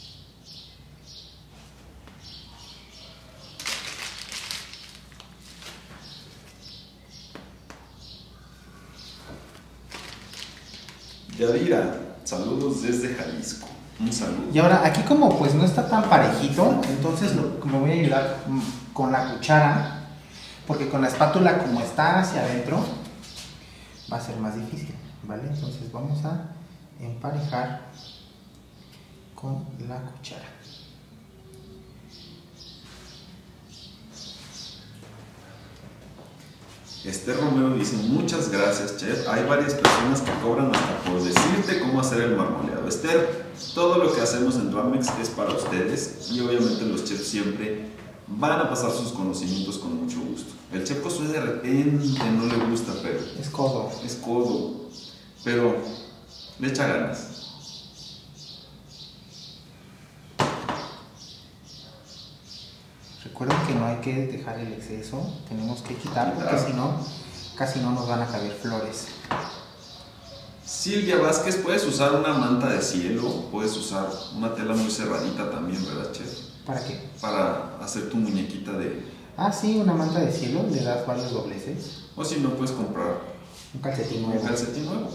Yadira, saludos desde Jalisco. Un saludo. Y ahora, aquí como pues no está tan parejito, entonces me voy a ayudar con la cuchara, porque con la espátula como está hacia adentro, va a ser más difícil, ¿vale? Entonces vamos a emparejar con la cuchara. Esther Romero dice, muchas gracias, chef. Hay varias personas que cobran hasta por decirte cómo hacer el marmoleado. Esther, todo lo que hacemos en Ramex es para ustedes y obviamente los chefs siempre van a pasar sus conocimientos con mucho gusto. El chef Josué de repente no le gusta, pero Es codo. es codo, pero le echa ganas. Recuerden que no hay que dejar el exceso, tenemos que quitar porque si no, casi no nos van a caber flores. Silvia Vázquez, puedes usar una manta de cielo, puedes usar una tela muy cerradita también, ¿verdad, chef? ¿Para qué? Para hacer tu muñequita de... Ah, sí, una manta de cielo, le das varios dobleces. O si no, puedes comprar Un calcetín nuevo. un calcetín nuevo.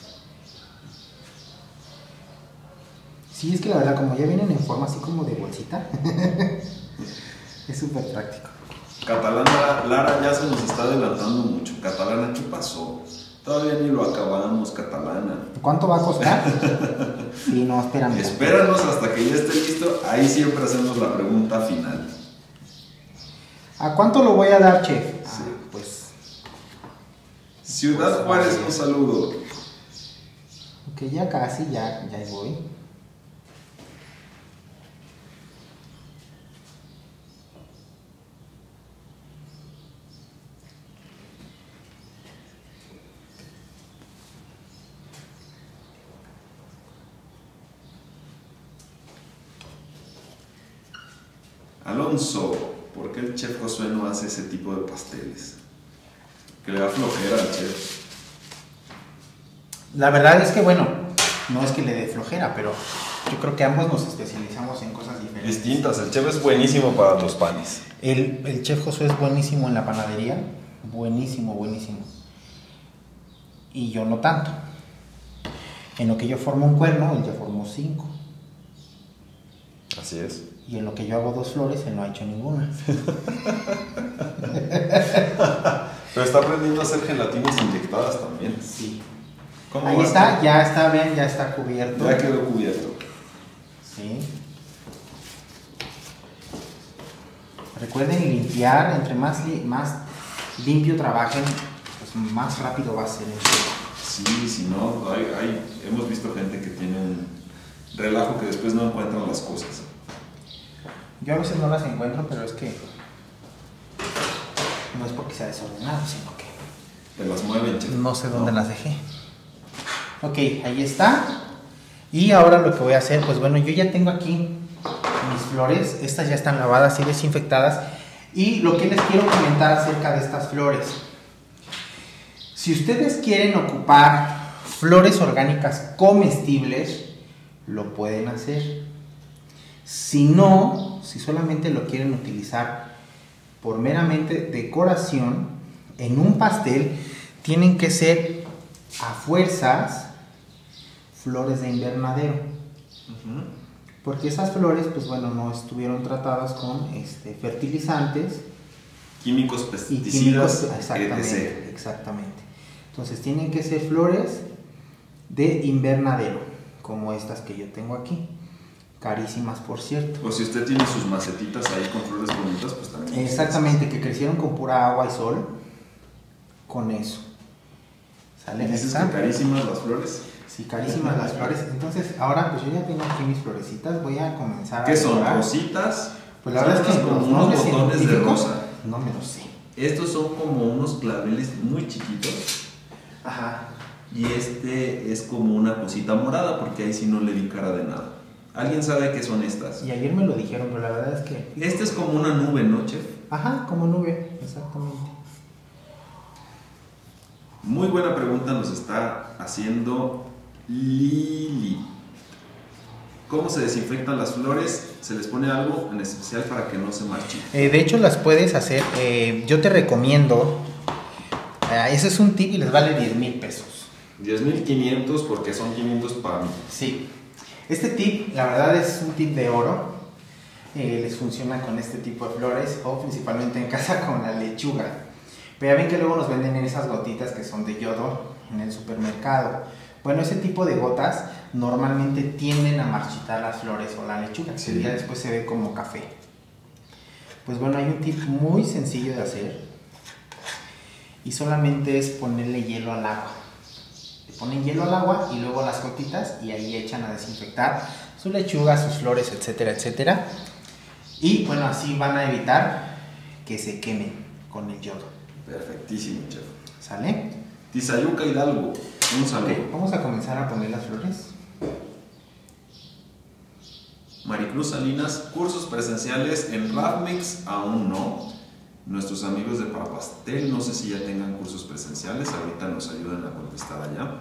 Sí, es que la verdad, como ya vienen en forma así como de bolsita, es súper práctico. Catalana, Lara ya se nos está adelantando mucho. Catalana, ¿qué pasó? Todavía ni lo acabamos, Catalana. ¿Cuánto va a costar? Sí, no, espérame. Espéranos hasta que ya esté listo. Ahí siempre hacemos la pregunta final. ¿A cuánto lo voy a dar, chef? Sí. Pues... Ciudad Juárez, un saludo. Ok, ya casi, ya voy. Alonso, ¿por qué el chef Josué no hace ese tipo de pasteles? Que le da flojera al chef. La verdad es que, bueno, no es que le dé flojera, pero yo creo que ambos nos especializamos en cosas diferentes. Distintas, el chef es buenísimo para los panes. El chef Josué es buenísimo en la panadería, buenísimo, buenísimo. Y yo no tanto. En lo que yo formo un cuerno, él ya formó 5. Así es. Y en lo que yo hago 2 flores, él no ha hecho ninguna. Pero está aprendiendo a hacer gelatinas inyectadas también. Sí. ¿Cómo Ahí va? está, ya está, ven, ya está cubierto. Ya quedó cubierto. Sí. Recuerden limpiar, entre más limpio trabajen, pues más rápido va a ser eso. Sí, si no, hemos visto gente que tiene un relajo que después no encuentran las cosas. Yo a veces no las encuentro, pero es que no es porque sea desordenado, sino que Te las mueven, chef. no sé dónde las dejé. Ok, ahí está. Y ahora lo que voy a hacer, pues bueno, yo ya tengo aquí mis flores. Estas ya están lavadas y desinfectadas. Y lo que les quiero comentar acerca de estas flores. Si ustedes quieren ocupar flores orgánicas comestibles, lo pueden hacer. Si no, si solamente lo quieren utilizar por meramente decoración, en un pastel tienen que ser a fuerzas flores de invernadero. Porque esas flores, pues bueno, no estuvieron tratadas con fertilizantes. Químicos, Y pesticidas, químicos, exactamente, etc. exactamente. Entonces tienen que ser flores de invernadero, como estas que yo tengo aquí. Carísimas, por cierto. O si usted tiene sus macetitas ahí con flores bonitas, pues también. Exactamente, que crecieron con pura agua y sol. Con eso. ¿Sale? ¿Dices que carísimas las flores? Sí, carísimas las flores. Entonces, ahora pues yo ya tengo aquí mis florecitas. Voy a comenzar ¿Qué a son? decorar. ¿Rositas? Pues la verdad es que Son como los unos nombres botones de científicos, rosa. no me lo sé. Estos son como unos claveles muy chiquitos. Ajá. Y este es como una cosita morada, porque ahí sí no le vi cara de nada. ¿Alguien sabe qué son estas? Y ayer me lo dijeron, pero la verdad es que... Este es como una nube, ¿no, chef? Ajá, como nube, exactamente. Muy buena pregunta nos está haciendo Lili. ¿Cómo se desinfectan las flores? ¿Se les pone algo en especial para que no se marchen? De hecho, las puedes hacer. Yo te recomiendo. Ese es un tip y les vale 10,000 pesos. 10,500 porque son 500 para mí. Sí. Este tip, la verdad, es un tip de oro. Les funciona con este tipo de flores o principalmente en casa con la lechuga. Pero ya ven que luego nos venden esas gotitas que son de yodo en el supermercado. Bueno, ese tipo de gotas normalmente tienden a marchitar las flores o la lechuga, que Sí. ya después se ve como café. Pues bueno, hay un tip muy sencillo de hacer y solamente es ponerle hielo al agua. Le ponen hielo al agua y luego las gotitas y ahí echan a desinfectar su lechuga, sus flores, etcétera, etcétera. Y bueno, así van a evitar que se quemen con el yodo. Perfectísimo, chef. ¿Sale? Tizayuca Hidalgo, un saludo. Ok, vamos a comenzar a poner las flores. Maricruz Salinas, cursos presenciales en Ravmix aún no. Nuestros amigos de Parapastel, no sé si ya tengan cursos presenciales, ahorita nos ayudan a contestar allá.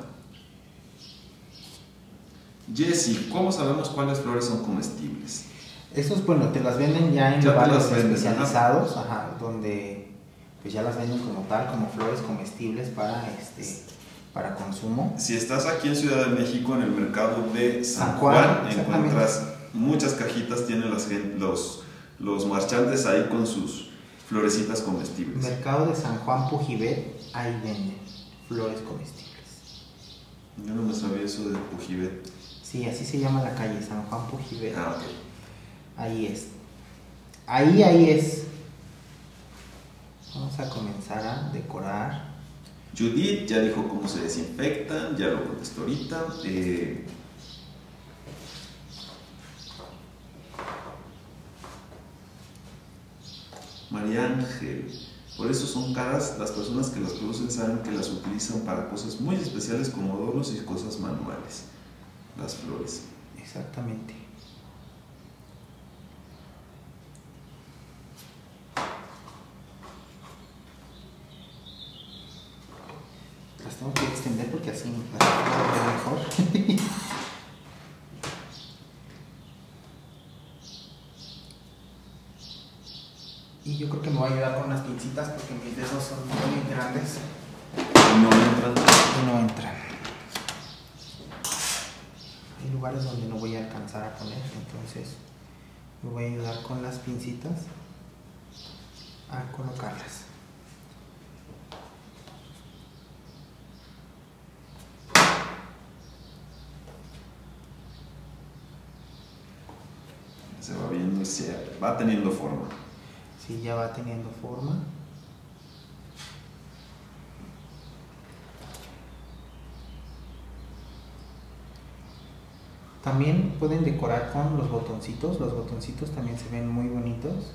Jessy, ¿cómo sabemos cuáles flores son comestibles? Estos, bueno, te las venden ya en lugares especializados, ajá, donde pues ya las venden como tal, como flores comestibles para consumo. Si estás aquí en Ciudad de México, en el mercado de San Juan, encuentras muchas cajitas, tienen los marchantes ahí con sus florecitas comestibles. Mercado de San Juan Pujibet, ahí venden flores comestibles. Yo no me sabía eso de Pujibet. Sí, así se llama la calle, San Juan Pujibet. Ah, ok. Ahí es. Ahí es. Vamos a comenzar a decorar. Judith ya dijo cómo se desinfectan, ya lo contestó ahorita. María Ángel, por eso son caras, las personas que las producen saben que las utilizan para cosas muy especiales como adornos y cosas manuales, las flores. Exactamente. Las tengo que extender porque así las puedo ver mejor. Y yo creo que me voy a ayudar con unas pincitas porque mis dedos son muy grandes. No entran. Hay lugares donde no voy a alcanzar a poner, entonces me voy a ayudar con las pincitas a colocarlas. Se va viendo, va teniendo forma. Sí, ya va teniendo forma. También pueden decorar con los botoncitos también se ven muy bonitos.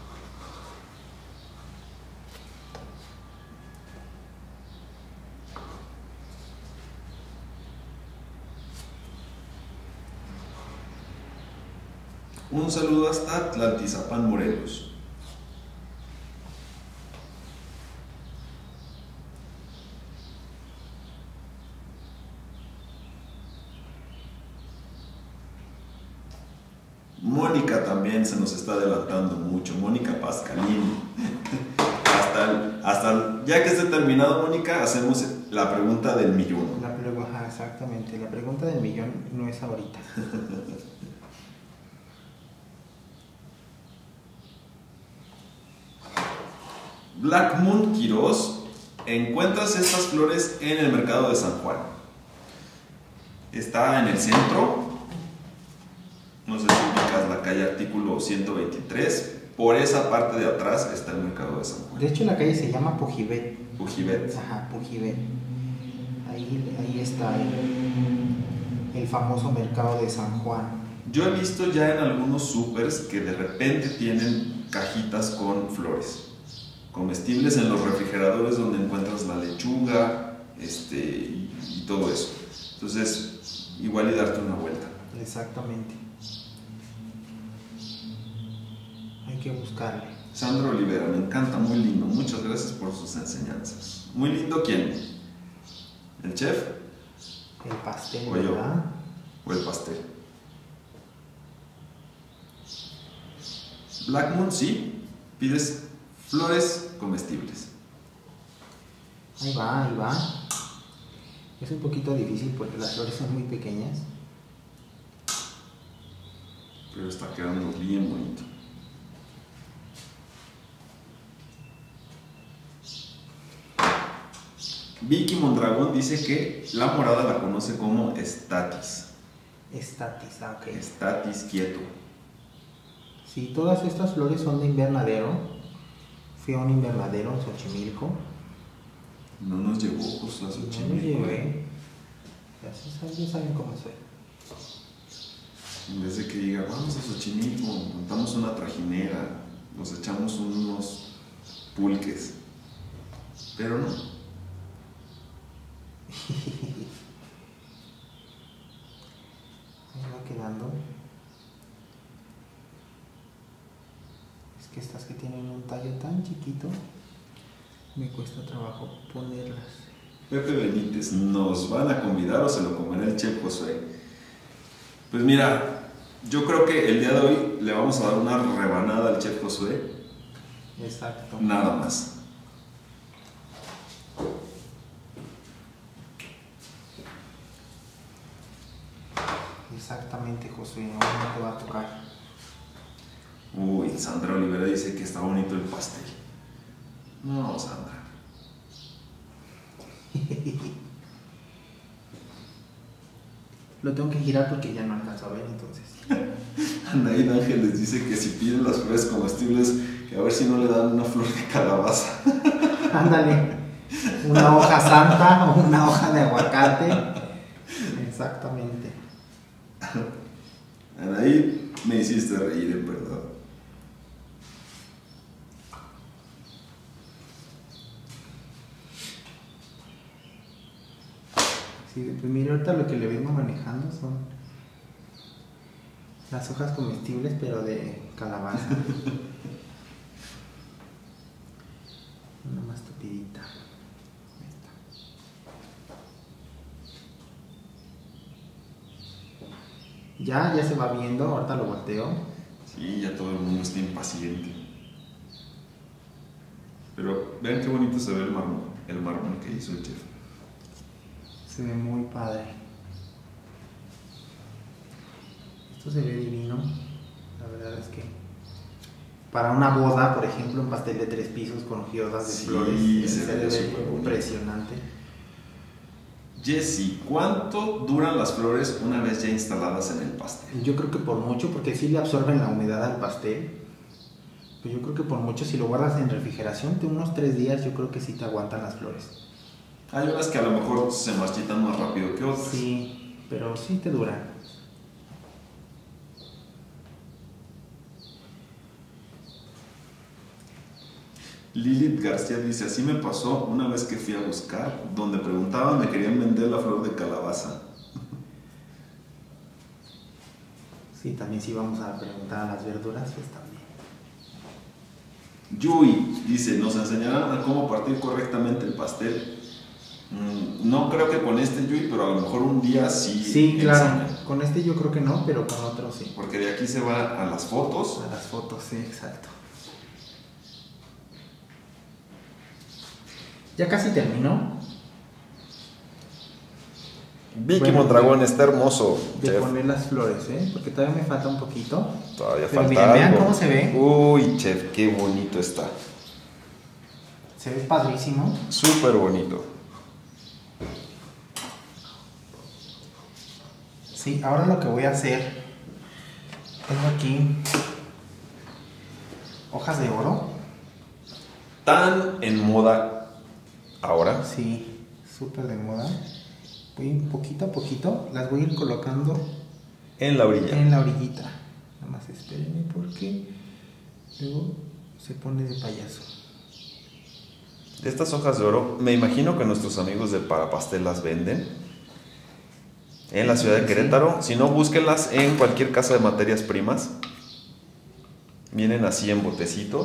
Un saludo hasta Tlaltizapán, Morelos. Mónica también se nos está adelantando mucho. Mónica Pascalini. Ya que esté terminado, Mónica, hacemos la pregunta del millón. Exactamente. La pregunta del millón no es ahorita. Black Moon Quiroz, encuentras estas flores en el mercado de San Juan. Está en el centro. No sé si ubicas la calle Artículo 123. Por esa parte de atrás está el mercado de San Juan. De hecho, la calle se llama Pujibet. Pujibet. Ajá, Pujibet. Ahí está el famoso mercado de San Juan. Yo he visto ya en algunos supers que de repente tienen cajitas con flores comestibles en los refrigeradores donde encuentras la lechuga y todo eso. Entonces, igual y darte una vuelta. Exactamente. Hay que buscarle. Sandro Olivera, me encanta, muy lindo. Muchas gracias por sus enseñanzas. Muy lindo, ¿quién? ¿El chef? El pastel, o yo, ¿verdad? o el pastel. Black Moon, sí. Pides flores comestibles. Ahí va. Es un poquito difícil porque las flores son muy pequeñas. Pero está quedando bien bonito. Vicky Mondragón dice que la morada la conoce como estatis. Estatis, ok. Estatis quieto. Sí, todas estas flores son de invernadero. Fui a un invernadero en Xochimilco. No nos llevó justo a Xochimilco. No me llevé. Ya saben cómo soy. En vez de que diga, vamos a Xochimilco, montamos una trajinera, nos echamos unos pulques. Pero no. Ahí va quedando. que estas que tienen un tallo tan chiquito, me cuesta trabajo ponerlas. Pepe Benítez, ¿nos van a convidar o se lo comerá el chef Josué? Pues mira, yo creo que el día de hoy le vamos a dar una rebanada al chef Josué. Exacto. Nada más. Exactamente, Josué, ahora no te va a tocar. Uy, Sandra Olivera dice que está bonito el pastel. No, Sandra. Lo tengo que girar porque ya no alcanzo a ver, entonces. Anaid Ángeles dice que si piden las flores comestibles, que a ver si no le dan una flor de calabaza. Ándale, una hoja santa o una hoja de aguacate. Exactamente. Anaid, me hiciste reír, en verdad. Sí, pues mire, ahorita lo que le vengo manejando son las hojas comestibles, pero de calabaza. Una más tupidita. Ahí está. Ya se va viendo, ahorita lo volteo. Sí, ya todo el mundo está impaciente. Pero vean qué bonito se ve el mármol que hizo el chef. Se ve muy padre. Esto se ve divino. La verdad es que para una boda, por ejemplo, un pastel de 3 pisos con geodas de flores, se ve impresionante. Jessy, ¿cuánto duran las flores una vez ya instaladas en el pastel? Yo creo que por mucho, porque sí le absorben la humedad al pastel. Pero yo creo que por mucho, si lo guardas en refrigeración, de unos 3 días, yo creo que sí te aguantan las flores. Hay unas que a lo mejor se marchitan más rápido que otras. Sí, pero sí te duran. Lilith García dice, así me pasó una vez que fui a buscar, donde preguntaban, me querían vender la flor de calabaza. Sí, también si vamos a preguntar a las verduras, pues también. Yui dice, ¿nos enseñarán a cómo partir correctamente el pastel? No creo que con este Yui, pero a lo mejor un día sí. Sí, claro. Con este yo creo que no, pero con otro sí. Porque de aquí se va a las fotos. A las fotos, sí, exacto. Ya casi terminó. Vicky Mondragón está hermoso. De chef. poner las flores, porque todavía me falta un poquito. Todavía pero falta miren, algo. vean cómo se ve. Uy, chef, qué bonito está. Se ve padrísimo. Súper bonito. Sí, ahora lo que voy a hacer, tengo aquí hojas de oro. Tan en moda ahora. Sí, súper de moda. Voy poquito a poquito, las voy a ir colocando En la orilla. en la orillita. Nada más espérenme porque luego se pone de payaso. Estas hojas de oro, me imagino que nuestros amigos de Parapastel las venden en la ciudad de Querétaro. Si no, búsquenlas en cualquier casa de materias primas. Vienen así en botecito.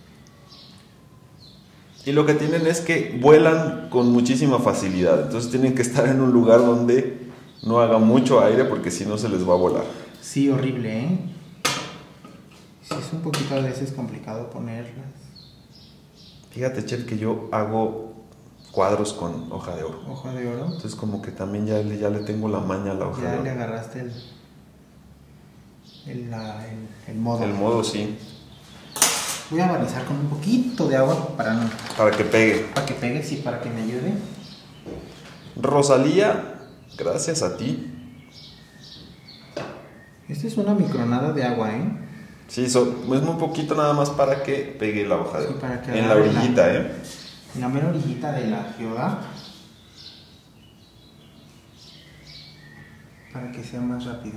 Y lo que tienen es que vuelan con muchísima facilidad. Entonces tienen que estar en un lugar donde no haga mucho aire porque si no se les va a volar. Sí, horrible, ¿eh? Sí, es un poquito a veces complicado ponerlas. Fíjate, chef, que yo hago cuadros con hoja de oro. Hoja de oro. Entonces como que también ya le tengo la maña a la hoja de Ya oro. le agarraste el modo. El modo, sí. Voy a barnizar con un poquito de agua para que pegue. para que pegue, sí, para que me ayude. Rosalía, gracias a ti. Esta es una micronada de agua, ¿eh? Sí, es muy poquito nada más para que pegue la hoja de oro. Sí, para que en la agarre orillita, en la mera orillita de la geoda. Para que sea más rápido.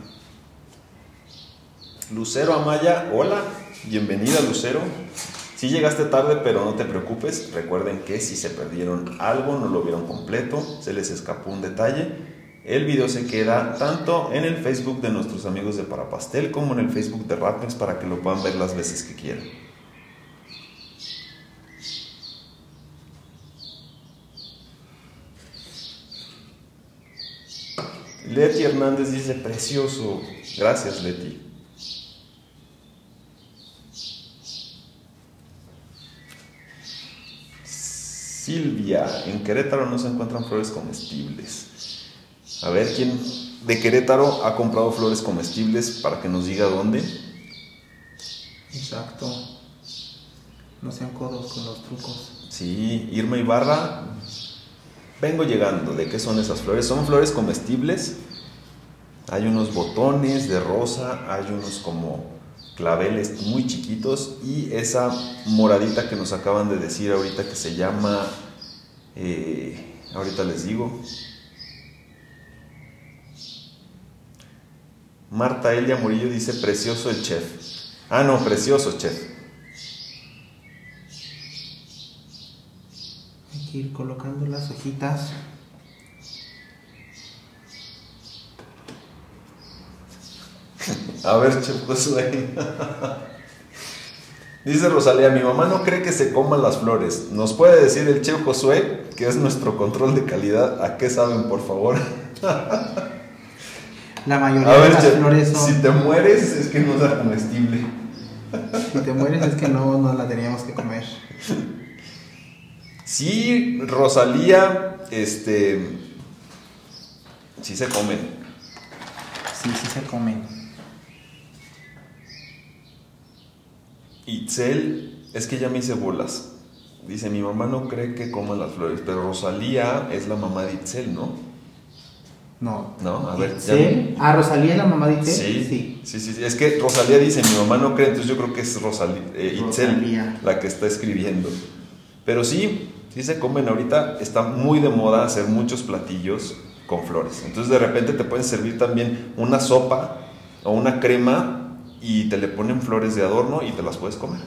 Lucero Amaya, hola, bienvenida Lucero. Si llegaste tarde, pero no te preocupes, recuerden que si se perdieron algo, no lo vieron completo, se les escapó un detalle, el video se queda tanto en el Facebook de nuestros amigos de Parapastel como en el Facebook de Ratmex para que lo puedan ver las veces que quieran. Leti Hernández dice precioso. Gracias, Leti. Silvia, en Querétaro no se encuentran flores comestibles. A ver, ¿quién de Querétaro ha comprado flores comestibles para que nos diga dónde? Exacto. No sean codos con los trucos. Sí, Irma Ibarra. Vengo llegando. ¿De qué son esas flores? Son flores comestibles. Hay unos botones de rosa, hay unos como claveles muy chiquitos y esa moradita que nos acaban de decir ahorita que se llama, ahorita les digo, Marta Elia Murillo dice precioso el chef. Ah, no, precioso chef. Hay que ir colocando las hojitas. A ver, chef Josué. Dice Rosalía, mi mamá no cree que se coman las flores. ¿Nos puede decir el chef Josué, que es nuestro control de calidad, a qué saben, por favor? La mayoría de las flores son... Si te mueres es que no es comestible. Si te mueres es que no la teníamos que comer. Sí, Rosalía, sí se comen. Sí se comen. Itzel, es que ya me hice bolas. Dice, mi mamá no cree que coman las flores, pero Rosalía es la mamá de Itzel, ¿no? No. No, a ver. ¿Itzel? ¿Rosalía es la mamá de Itzel? Sí. Es que Rosalía dice, mi mamá no cree, entonces yo creo que es Itzel Rosalía, la que está escribiendo. Pero sí se comen ahorita, está muy de moda hacer muchos platillos con flores. Entonces de repente te pueden servir también una sopa o una crema y te le ponen flores de adorno y te las puedes comer.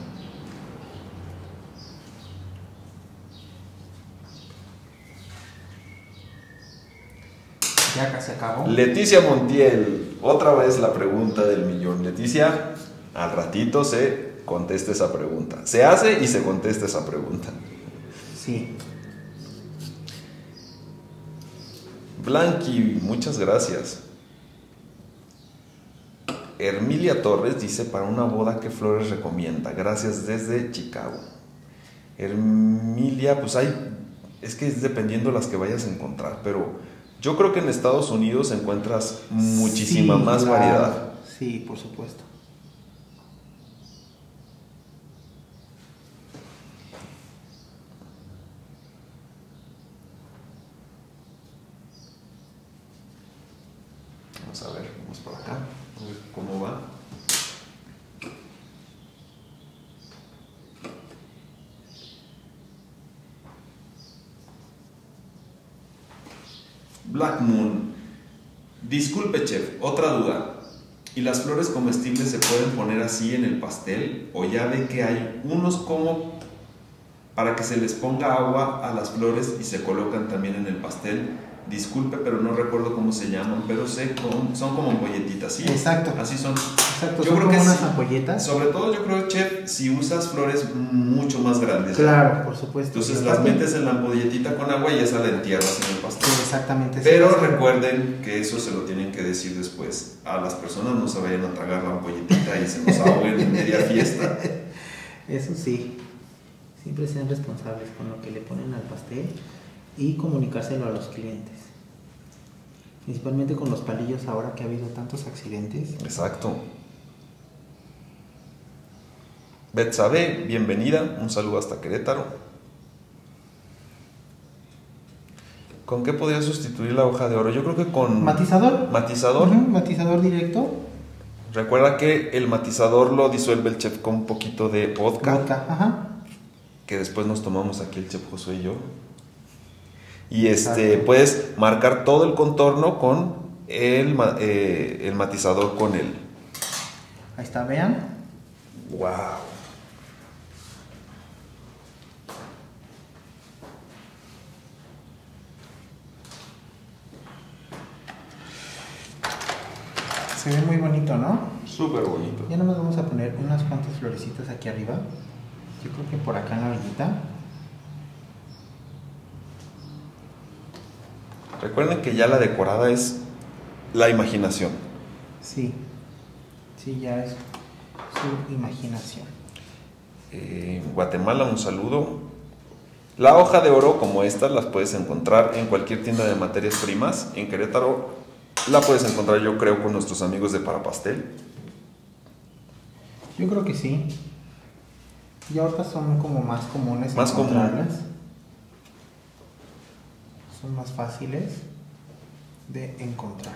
Ya casi acabó. Leticia Montiel, otra vez la pregunta del millón. Leticia, al ratito se contesta esa pregunta. Se hace y se contesta esa pregunta. Sí. Blanqui, muchas gracias. Hermilia Torres dice, para una boda, ¿qué flores recomienda? Gracias desde Chicago. Hermilia, pues es que es dependiendo las que vayas a encontrar, pero yo creo que en Estados Unidos encuentras muchísima más variedad. Sí, por supuesto. Vamos a ver, vamos por acá, a ver cómo va. Black Moon, disculpe chef, otra duda. ¿Y las flores comestibles se pueden poner así en el pastel? ¿O ya ve que hay unos como para que se les ponga agua a las flores y se colocan también en el pastel? Disculpe, pero no recuerdo cómo se llaman, pero son como ampolletitas, ¿sí? Exacto. Así son. Exacto, Yo son creo como que unas sí. ampolletas. Sobre todo yo creo, chef, si usas flores mucho más grandes. Claro, por supuesto. Entonces las metes en la ampolletita con agua y esa la entierras en el pastel. Sí, exactamente. Pero sí, recuerden que eso se lo tienen que decir después. A las personas no se vayan a tragar la ampolletita y se nos ahoguen en media fiesta. Eso sí. Siempre sean responsables con lo que le ponen al pastel y comunicárselo a los clientes. Principalmente con los palillos ahora que ha habido tantos accidentes. Exacto. Betsabe, bienvenida. Un saludo hasta Querétaro. ¿Con qué podría sustituir la hoja de oro? Yo creo que con... ¿Matizador? ¿Matizador? Matizador directo. Recuerda que el matizador lo disuelve el chef con un poquito de vodka. Ajá. Que después nos tomamos aquí el chef Josué y yo. Y puedes marcar todo el contorno con el matizador con él. Ahí está, vean. Wow. Se ve muy bonito, ¿no? Súper bonito. Ya nomás vamos a poner unas cuantas florecitas aquí arriba. Yo creo que por acá en la orillita. Recuerden que ya la decorada es la imaginación. Sí, sí, ya es su imaginación. Guatemala, un saludo. La hoja de oro como esta las puedes encontrar en cualquier tienda de materias primas. En Querétaro la puedes encontrar, yo creo, con nuestros amigos de Parapastel. Yo creo que sí. Y ahorita son como más comunes Más encontrarlas. Son más fáciles de encontrar.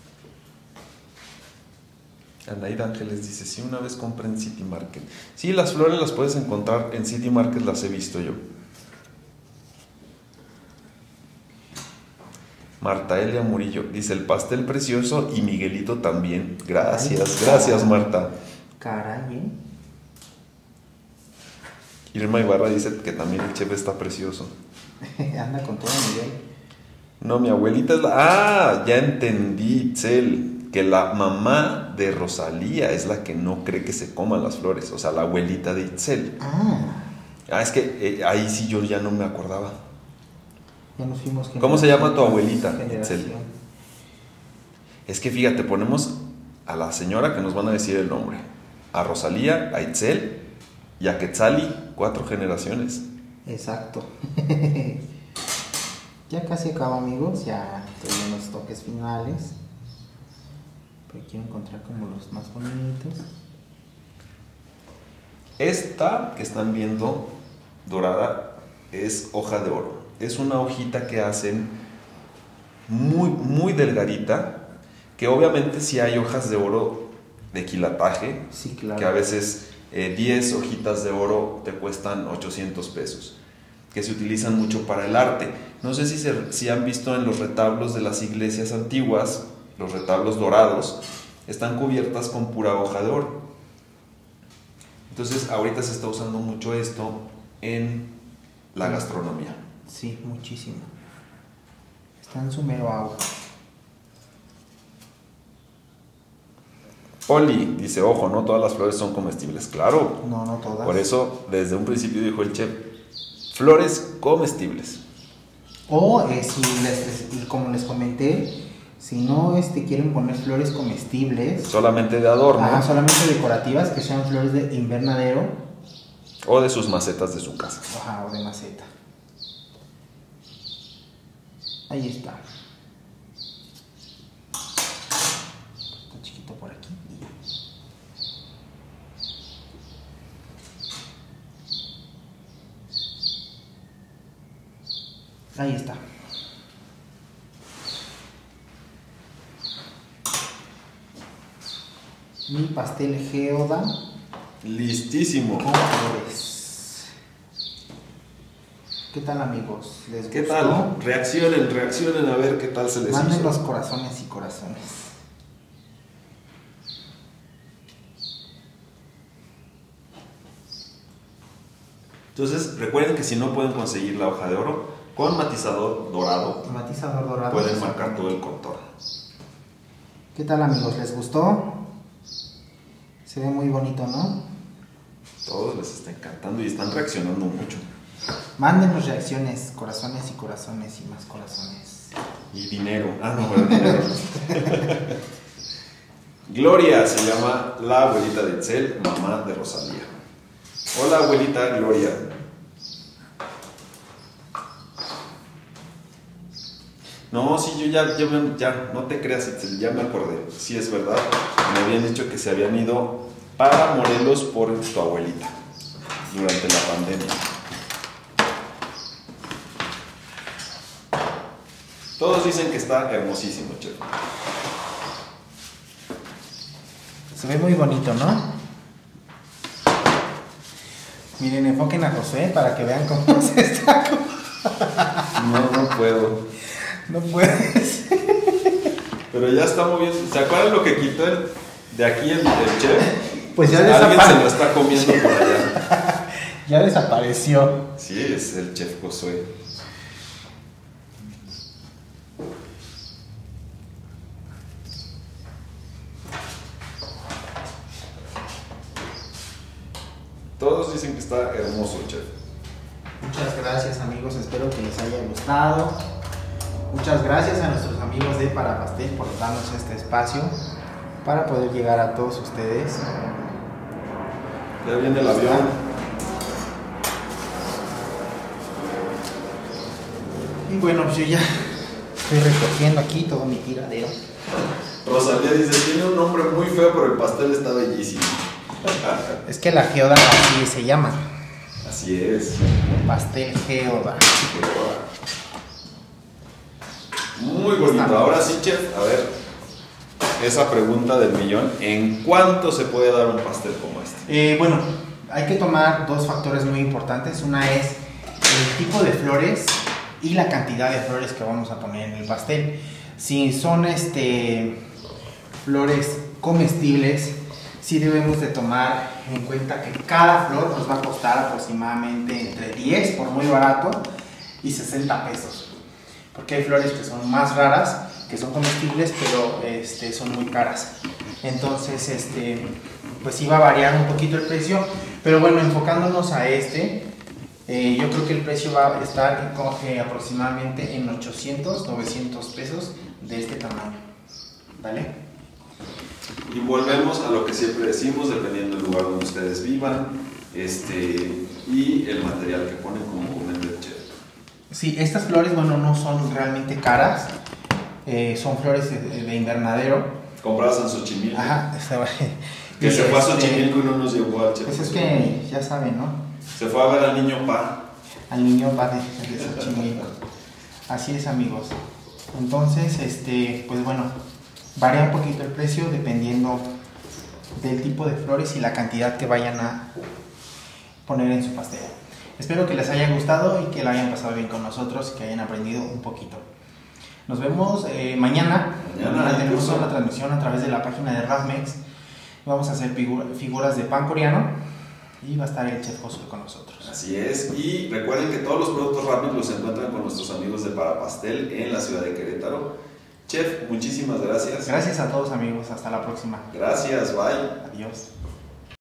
Anaida Ángeles dice, sí, una vez compré en City Market. Sí, las flores las puedes encontrar en City Market, las he visto yo. Marta Elia Murillo dice, el pastel precioso y Miguelito también. Gracias, gracias Marta. Caray, Irma Ibarra dice que también el chef está precioso. Anda con todo Miguel. No, mi abuelita es la... Ah, ya entendí, Itzel, que la mamá de Rosalía es la que no cree que se coman las flores. O sea, la abuelita de Itzel. Es que ahí sí yo ya no me acordaba. Ya nos fuimos. ¿Cómo se llama tu abuelita, Itzel? Es que fíjate, ponemos a la señora que nos van a decir el nombre. A Rosalía, a Itzel y a Quetzali, 4 generaciones. Exacto. Ya casi acaba, amigos. Ya estoy en los toques finales. Pero quiero encontrar como los más bonitos. Esta que están viendo, dorada, es hoja de oro. Es una hojita que hacen muy, muy delgadita, que obviamente sí hay hojas de oro de quilataje, sí, claro, que a veces 10 hojitas de oro te cuestan 800 pesos, que se utilizan mucho para el arte. No sé si han visto en los retablos de las iglesias antiguas, los retablos dorados, están cubiertas con pura hoja de oro. Entonces ahorita se está usando mucho esto en la gastronomía. Sí, muchísimo. Está en su mero agua. Oli dice, ojo, no todas las flores son comestibles. Claro. No, no todas. Por eso, desde un principio dijo el chef, flores comestibles. O como les comenté, si no quieren poner flores comestibles, solamente de adorno, solamente decorativas, que sean flores de invernadero o de sus macetas de su casa. O de maceta. Ahí está. Está chiquito por aquí. Ahí está. Mi pastel geoda. Listísimo. Con flores. ¿Qué tal, amigos? ¿Les gustó? ¿Qué tal? Reaccionen a ver qué tal se les hizo. Manden los corazones y corazones. Entonces, recuerden que si no pueden conseguir la hoja de oro, con matizador dorado pueden marcar todo el contorno. ¿Qué tal, amigos? ¿Les gustó? Se ve muy bonito, ¿no? Todos les está encantando y están reaccionando mucho. Mándenos reacciones, corazones y corazones y más corazones. Y dinero. No, bueno, dinero. Gloria se llama la abuelita de Itzel, mamá de Rosalía. Hola, abuelita Gloria. No, sí, yo ya, no te creas, Itzel, ya me acordé. Sí, es verdad, me habían dicho que se habían ido para Morelos por tu abuelita durante la pandemia. Todos dicen que está hermosísimo, chef. Se ve muy bonito, ¿no? Miren, enfoquen a José para que vean cómo se está. No puedo. No puedes. Pero ya está moviendo. ¿Se acuerdan lo que quitó de aquí el chef? Pues ya alguien se lo está comiendo por allá. Ya desapareció. Sí, es el chef Josué. Todos dicen que está hermoso, chef. Muchas gracias, amigos. Espero que les haya gustado. Muchas gracias a nuestros amigos de Para Pastel por darnos este espacio para poder llegar a todos ustedes. Ya viene el avión. Y bueno, pues yo ya estoy recogiendo aquí todo mi tiradero. Rosalía dice, tiene un nombre muy feo, pero el pastel está bellísimo. Es que la geoda así se llama. Así es. Pastel geoda. Muy bonito. Ahora sí, chef, a ver, esa pregunta del millón, ¿en cuánto se puede dar un pastel como este? Bueno, hay que tomar dos factores muy importantes. Una es el tipo de flores y la cantidad de flores que vamos a poner en el pastel. Si son flores comestibles, sí debemos de tomar en cuenta que cada flor nos va a costar aproximadamente entre 10 por muy barato y 60 pesos. Porque hay flores que son más raras, que son comestibles, pero son muy caras. Entonces, pues sí va a variar un poquito el precio. Pero bueno, enfocándonos a yo creo que el precio va a estar aproximadamente en 800, 900 pesos de este tamaño. ¿Vale? Y volvemos a lo que siempre decimos, dependiendo del lugar donde ustedes vivan, y el material que ponen, como comenta el chef. Sí, estas flores, bueno, no son realmente caras. Son flores de invernadero. Compradas en Xochimilco. Ajá, que se fue a Xochimilco y no nos llevó al chef. Pues es que ya saben, ¿no? Se fue a ver al niño Pa. Al niño Pa de Xochimilco. Así es, amigos. Entonces, pues bueno, varía un poquito el precio dependiendo del tipo de flores y la cantidad que vayan a poner en su pastel. Espero que les haya gustado y que la hayan pasado bien con nosotros y que hayan aprendido un poquito. Nos vemos mañana. Mañana tenemos una transmisión a través de la página de Rasmex. Vamos a hacer figuras de pan coreano y va a estar el chef Josué con nosotros. Así es, y recuerden que todos los productos Rasmex los encuentran con nuestros amigos de Para Pastel en la ciudad de Querétaro. Chef, muchísimas gracias. Gracias a todos, amigos. Hasta la próxima. Gracias, bye. Adiós.